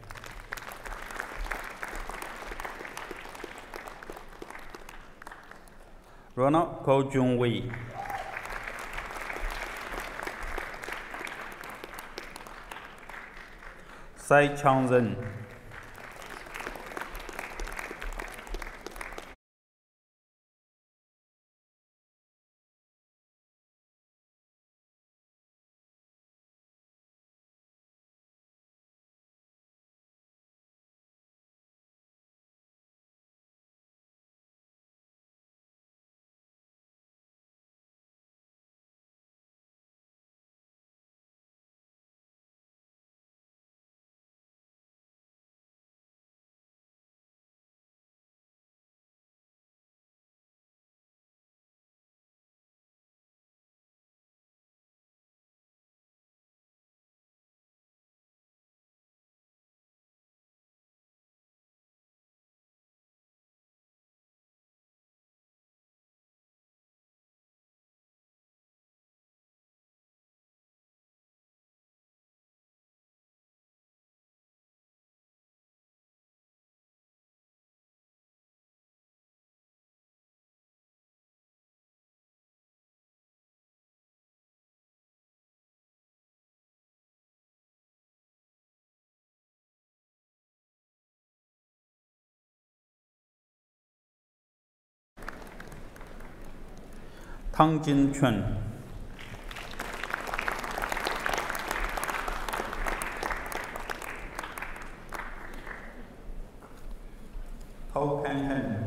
Ronald Ko Jung Wei, Sai Changzhen, Tang Jin Chun, Tao Pen Hen,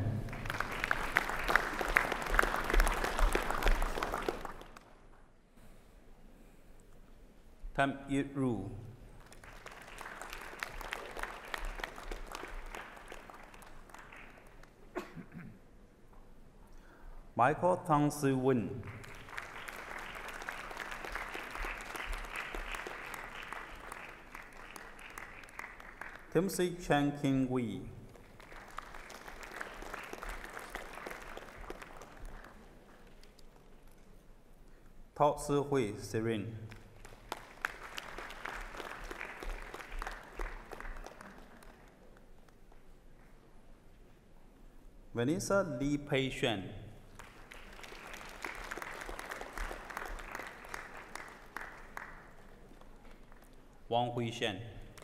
Tam Yit Ru, Michael Tang Si Win, Timothy Chang King Wei, Tao Si Hui Serene, Vanessa Li Pei Xuan, Wang Huishan,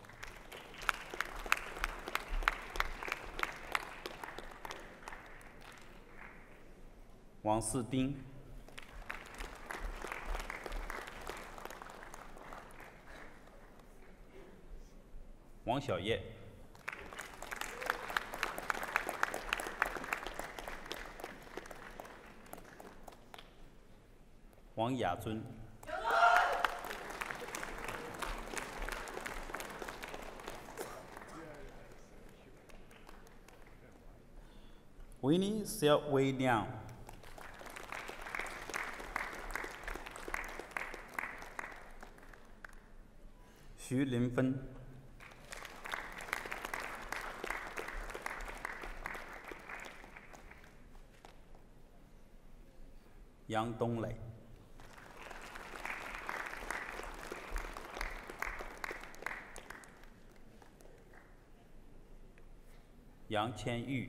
Wang Siding, Wang Xiaoye, Wang Yazun, Winnie Xiao Wei Liang. Xu Linfen. Yang Donglei. Yang Qianyu.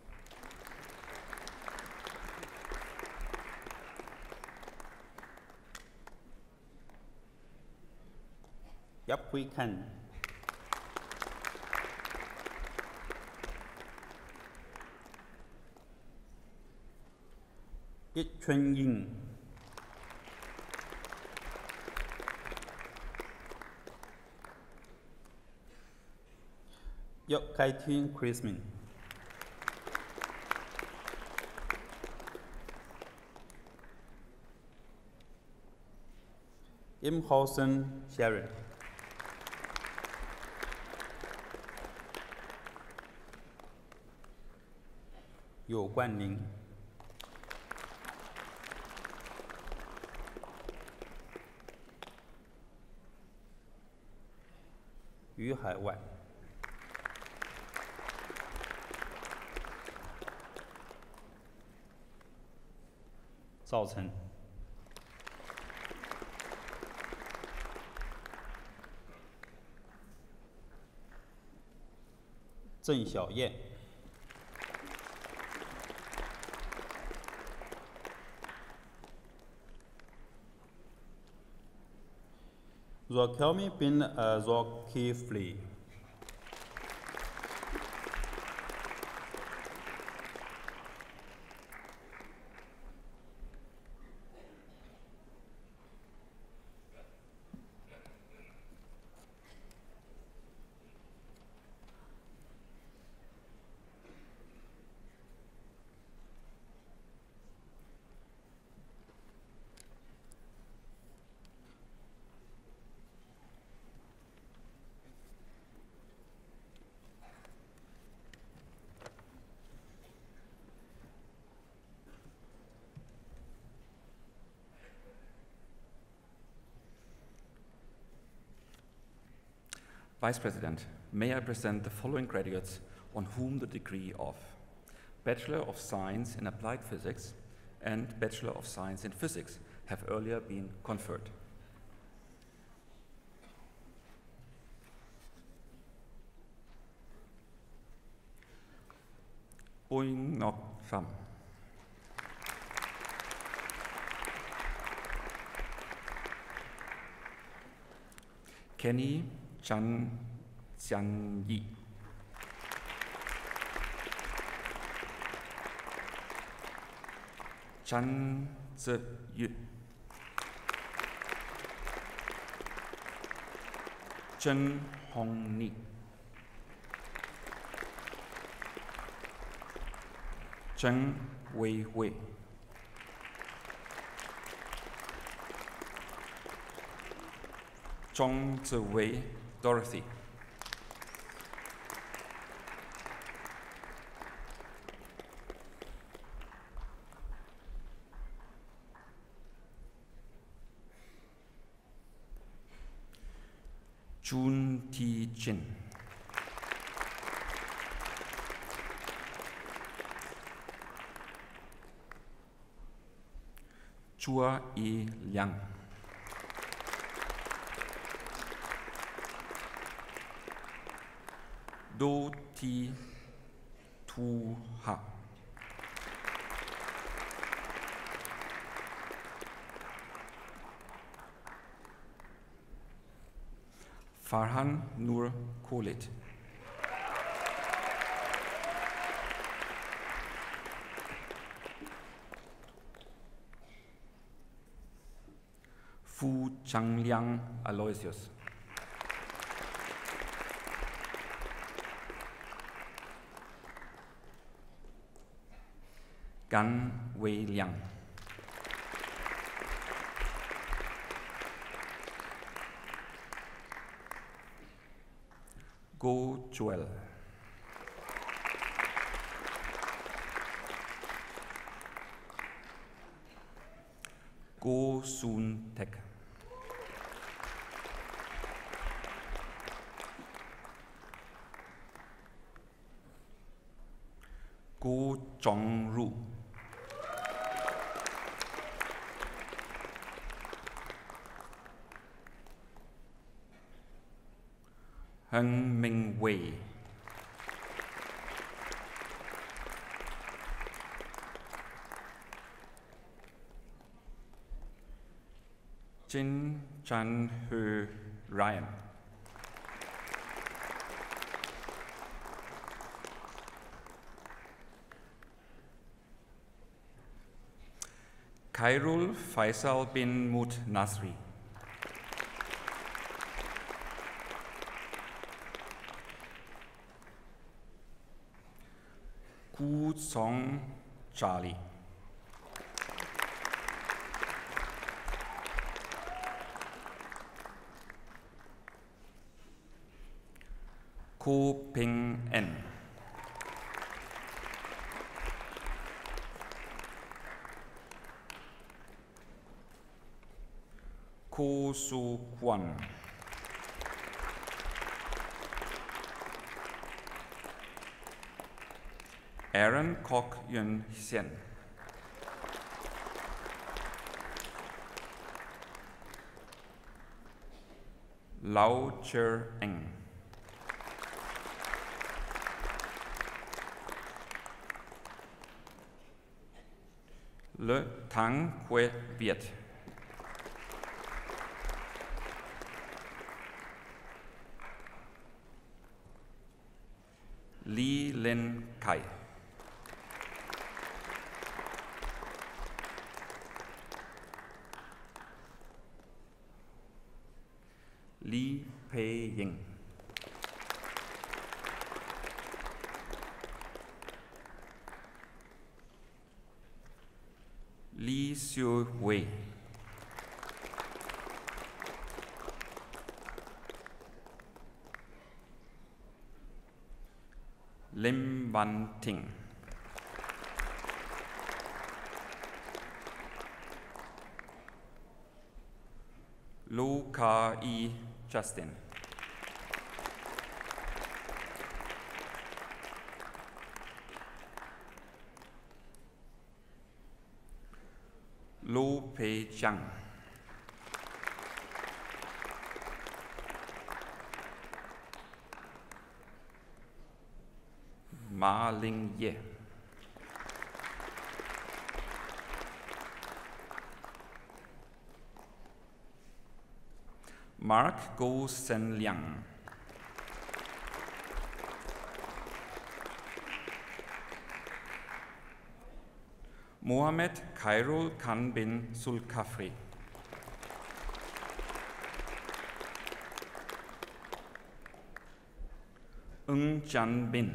Yap Hui Kan. Yip Chun Ying. Yok Kai Tin Chrisman. Im Hausen Sharon. Yo Guanning. Yu Haiwan. Zhao Chen. Zheng Xiaoyan. Zulkifli bin Zulkifli. Vice President, may I present the following graduates on whom the degree of Bachelor of Science in Applied Physics and Bachelor of Science in Physics have earlier been conferred. Boing Nok Pham. Kenny Chan Xian Yi. Chan Zi Yu. Chen Hong Ni. Chen Wei Wei. Zhong Ziwei Dorothy. Jun Ti Jin. Chua Yi Liang. Do Ti Tu Ha. Farhan Nur Khalid. Fu Changliang Aloysius. Gan Wei Liang. Go Joel. Go Soon Tek. Go Chong Ru. Heng Ming Wei. Jin Chan Hu Ryan. Khairul Faisal bin Mut Nasri. Ku Song Charlie. Ko Ping En. Ko Su Kwan. Aaron Kok Yun Sien. Lau Cher Eng. Le Thang Quet Viet. Lee Lin Kai. Lee Pei Ying. Lee Siu Wei. Lim Van Ting. Lu Ka E. Justin. Lu Pei Chang. Ma Ling Ye. Mark Go Sen Liang. Mohammed Khairul Khan bin Sulkafri. Ng Chan Bin.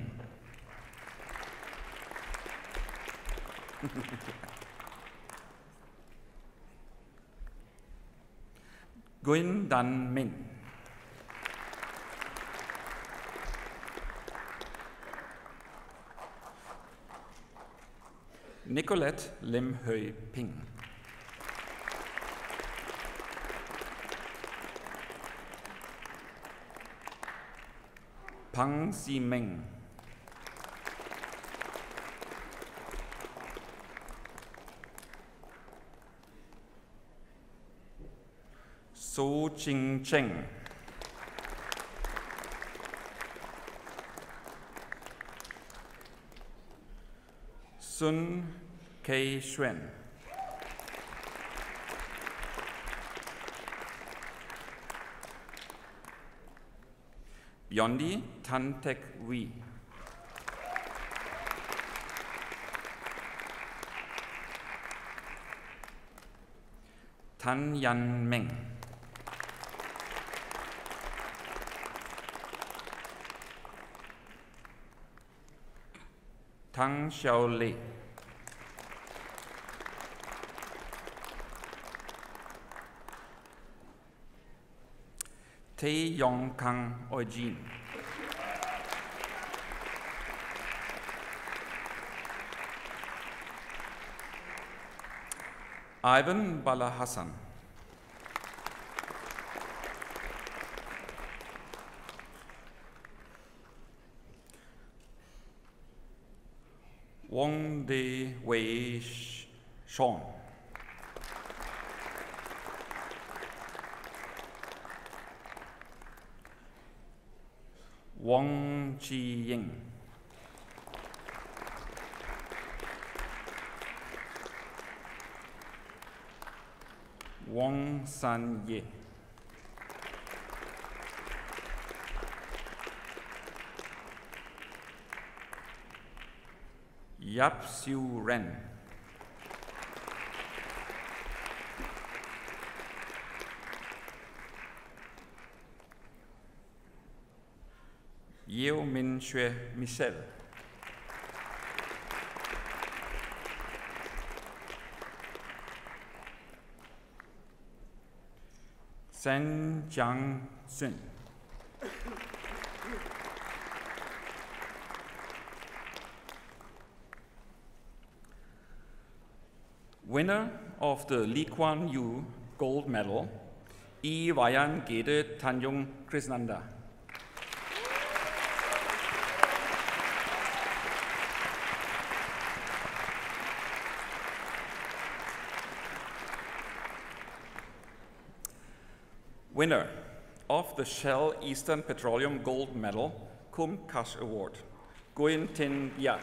Nguyen Dan Minh. Nicolette Lim Hui Ping. Pang Si Meng. So Ching Cheng. Sun Kei Xuan. Byondi Tan Tek Wee. Tan Yan Meng. Tang Xiao Li. Tae Yong Kang Ojin. Ivan Bala Hassan. Wong De Wei Sean. Wong Chi Ying. Wong San Ye. Yap Siu Ren. Yeo Min Xue Michel. Sen Jiang Sun. Winner of the Lee Kuan Yew Gold Medal, E. Wayan Gede Tanyong Krisnanda. Winner of the Shell Eastern Petroleum Gold Medal, Cum Cash Award, Nguyen Tin Yat.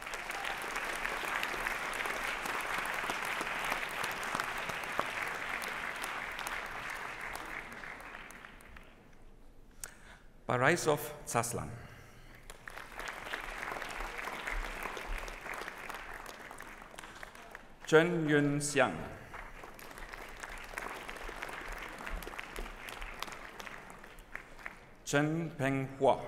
Barisov Zaslan. Chen Yun Xiang. Chen Peng Hua.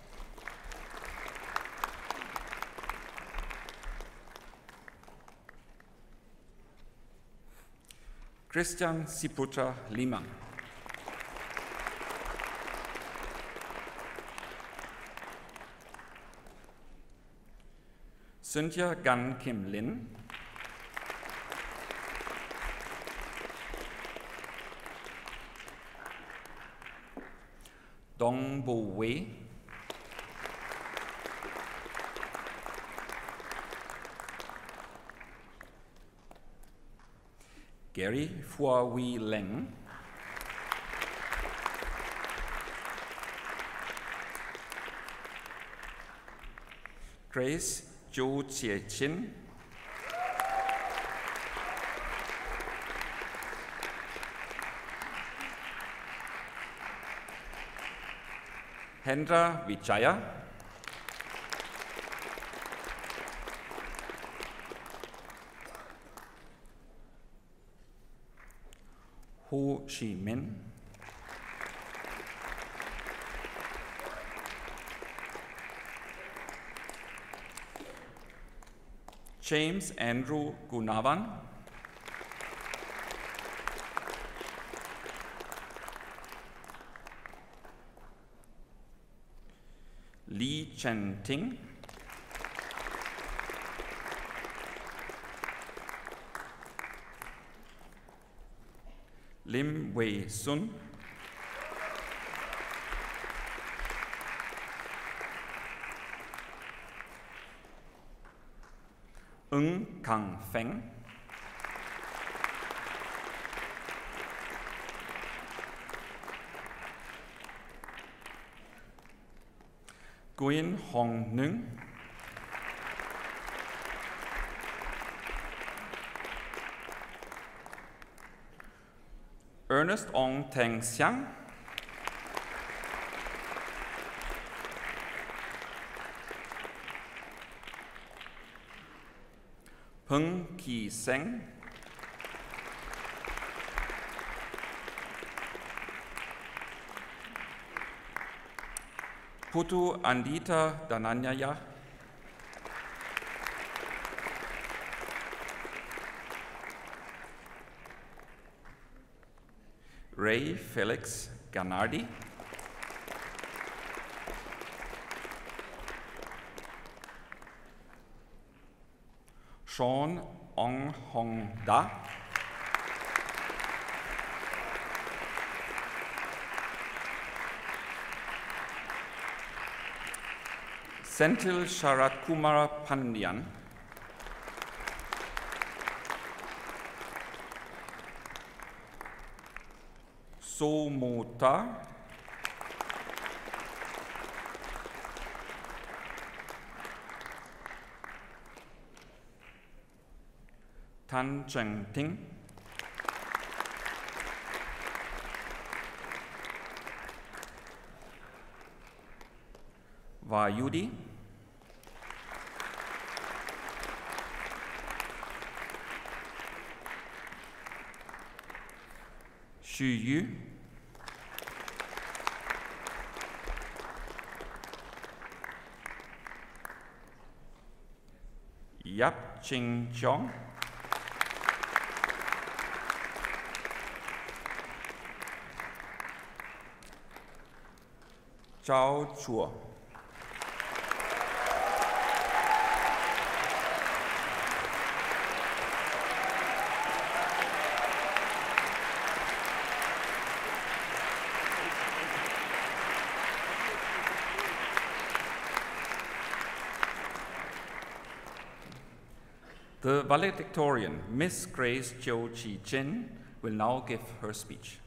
Christian Siputra Lima. Cynthia Gan Kim Lin. Dong Bo Wei. Gary Phua Wee Leng. Grace Zhou Jie Chin. Hendra Vijaya. Ho Chi Minh. James Andrew Gunawan. Lee Chen Ting. Lim Wei Sun. Ng Kang Feng. Nguyen Hong Nung. Ernest Ong Teng Xiang. Peng Ki Seng. Putu Andita Dananyaya. Ray Felix Ganardi. Sean Ong Hong Da. Senthil Sharat Kumara Pandian, Somota, Tan Cheng Ting, Vayudi, Xu Yu, Yap Ching Chong, Zhao Chuo, The valedictorian, Miss Grace Chiu Chi Chin, will now give her speech.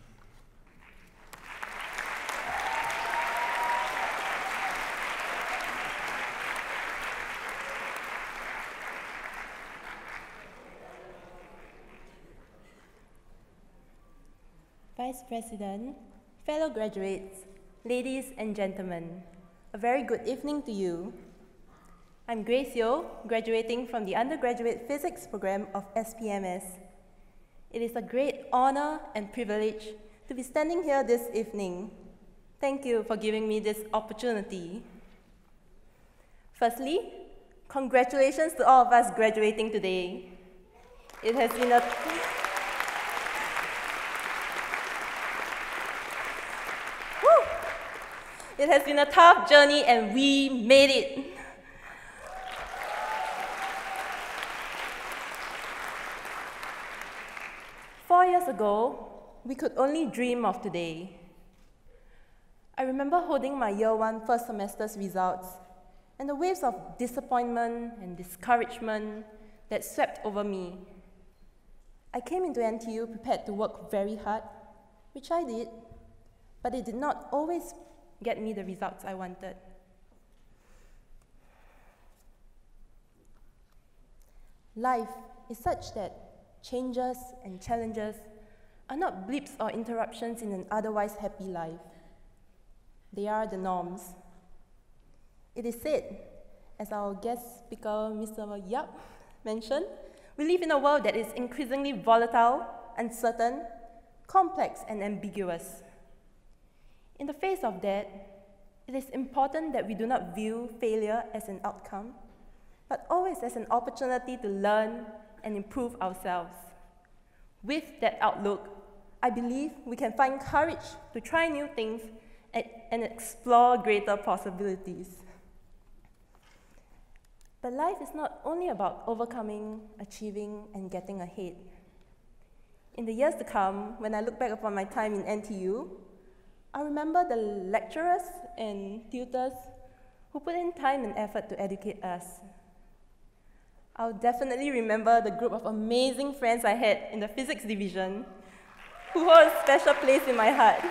Vice President, fellow graduates, ladies and gentlemen, a very good evening to you. I'm Grace Yeo, graduating from the undergraduate physics program of SPMS. It is a great honor and privilege to be standing here this evening. Thank you for giving me this opportunity. Firstly, congratulations to all of us graduating today. It has been a It has been a tough journey and we made it. Four years ago, we could only dream of today. I remember holding my year 1 first semester's results and the waves of disappointment and discouragement that swept over me. I came into NTU prepared to work very hard, which I did, but it did not always get me the results I wanted. Life is such that changes and challenges are not blips or interruptions in an otherwise happy life. They are the norms. It is said, as our guest speaker, Mr. Yap, mentioned, we live in a world that is increasingly volatile, uncertain, complex, and ambiguous. In the face of that, it is important that we do not view failure as an outcome, but always as an opportunity to learn and improve ourselves. With that outlook, I believe we can find courage to try new things and explore greater possibilities. But life is not only about overcoming, achieving, and getting ahead. In the years to come, when I look back upon my time in NTU, I remember the lecturers and tutors who put in time and effort to educate us. I'll definitely remember the group of amazing friends I had in the physics division who hold a special place in my heart.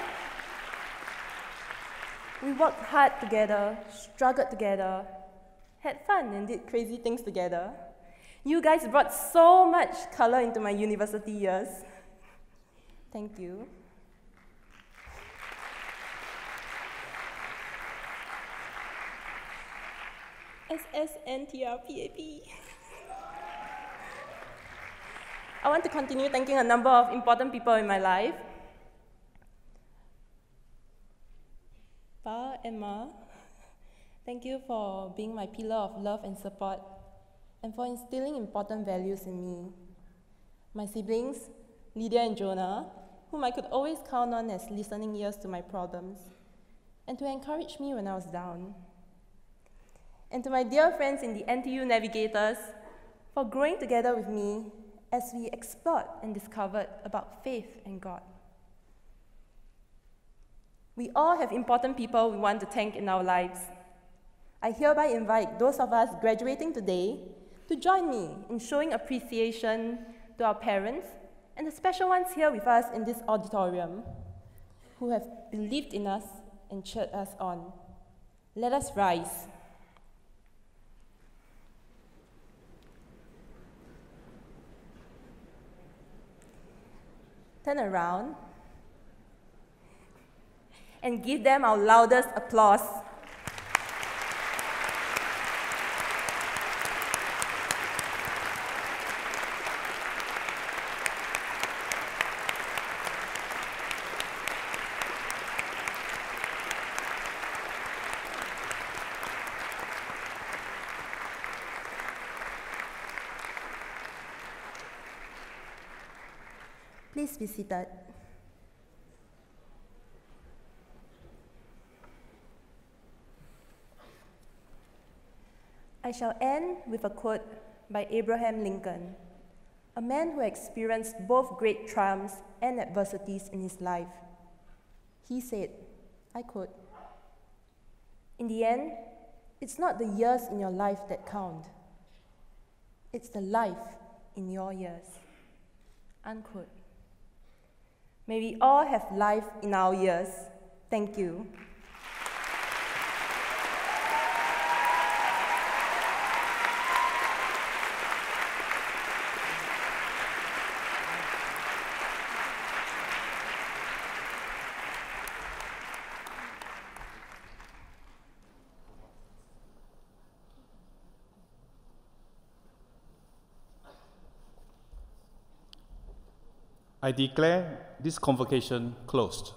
We worked hard together, struggled together, had fun and did crazy things together. You guys brought so much color into my university years. Thank you. SSNTRPAP. I want to continue thanking a number of important people in my life. Pa and Ma, thank you for being my pillar of love and support and for instilling important values in me. My siblings, Lydia and Jonah, whom I could always count on as listening ears to my problems and to encourage me when I was down. And to my dear friends in the NTU Navigators for growing together with me as we explored and discovered about faith and God. We all have important people we want to thank in our lives. I hereby invite those of us graduating today to join me in showing appreciation to our parents and the special ones here with us in this auditorium who have believed in us and cheered us on. Let us rise. Turn around and give them our loudest applause. Please be seated. I shall end with a quote by Abraham Lincoln, a man who experienced both great triumphs and adversities in his life. He said, I quote, "In the end, it's not the years in your life that count. It's the life in your years." Unquote. May we all have life in our years. Thank you. I declare this convocation closed.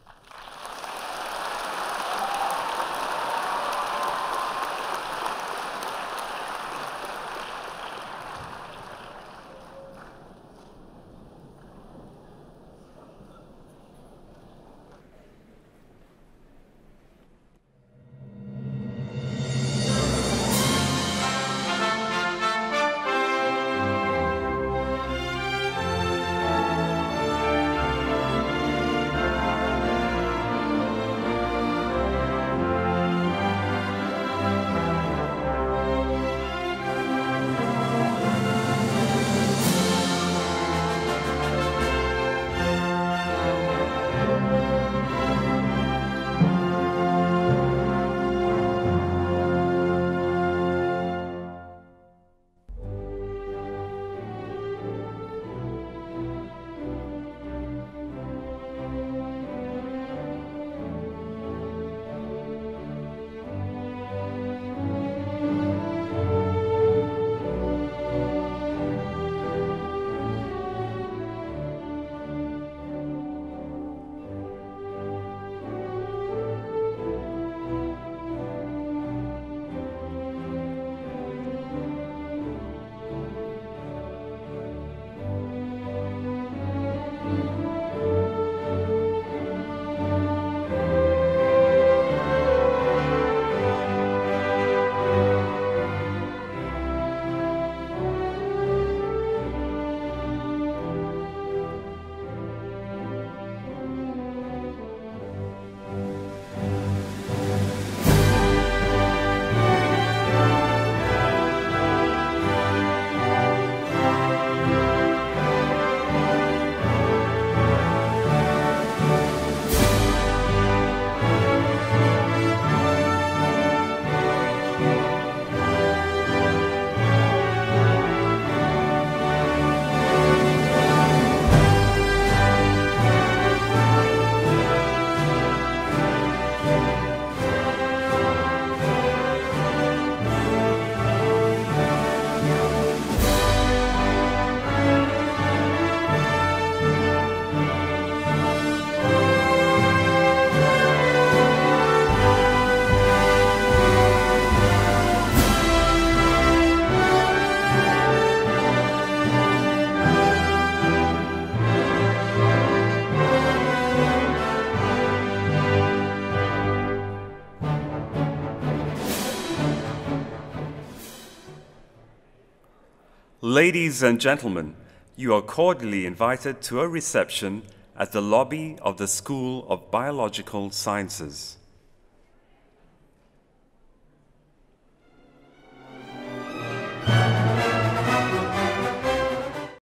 Ladies and gentlemen, you are cordially invited to a reception at the lobby of the School of Biological Sciences.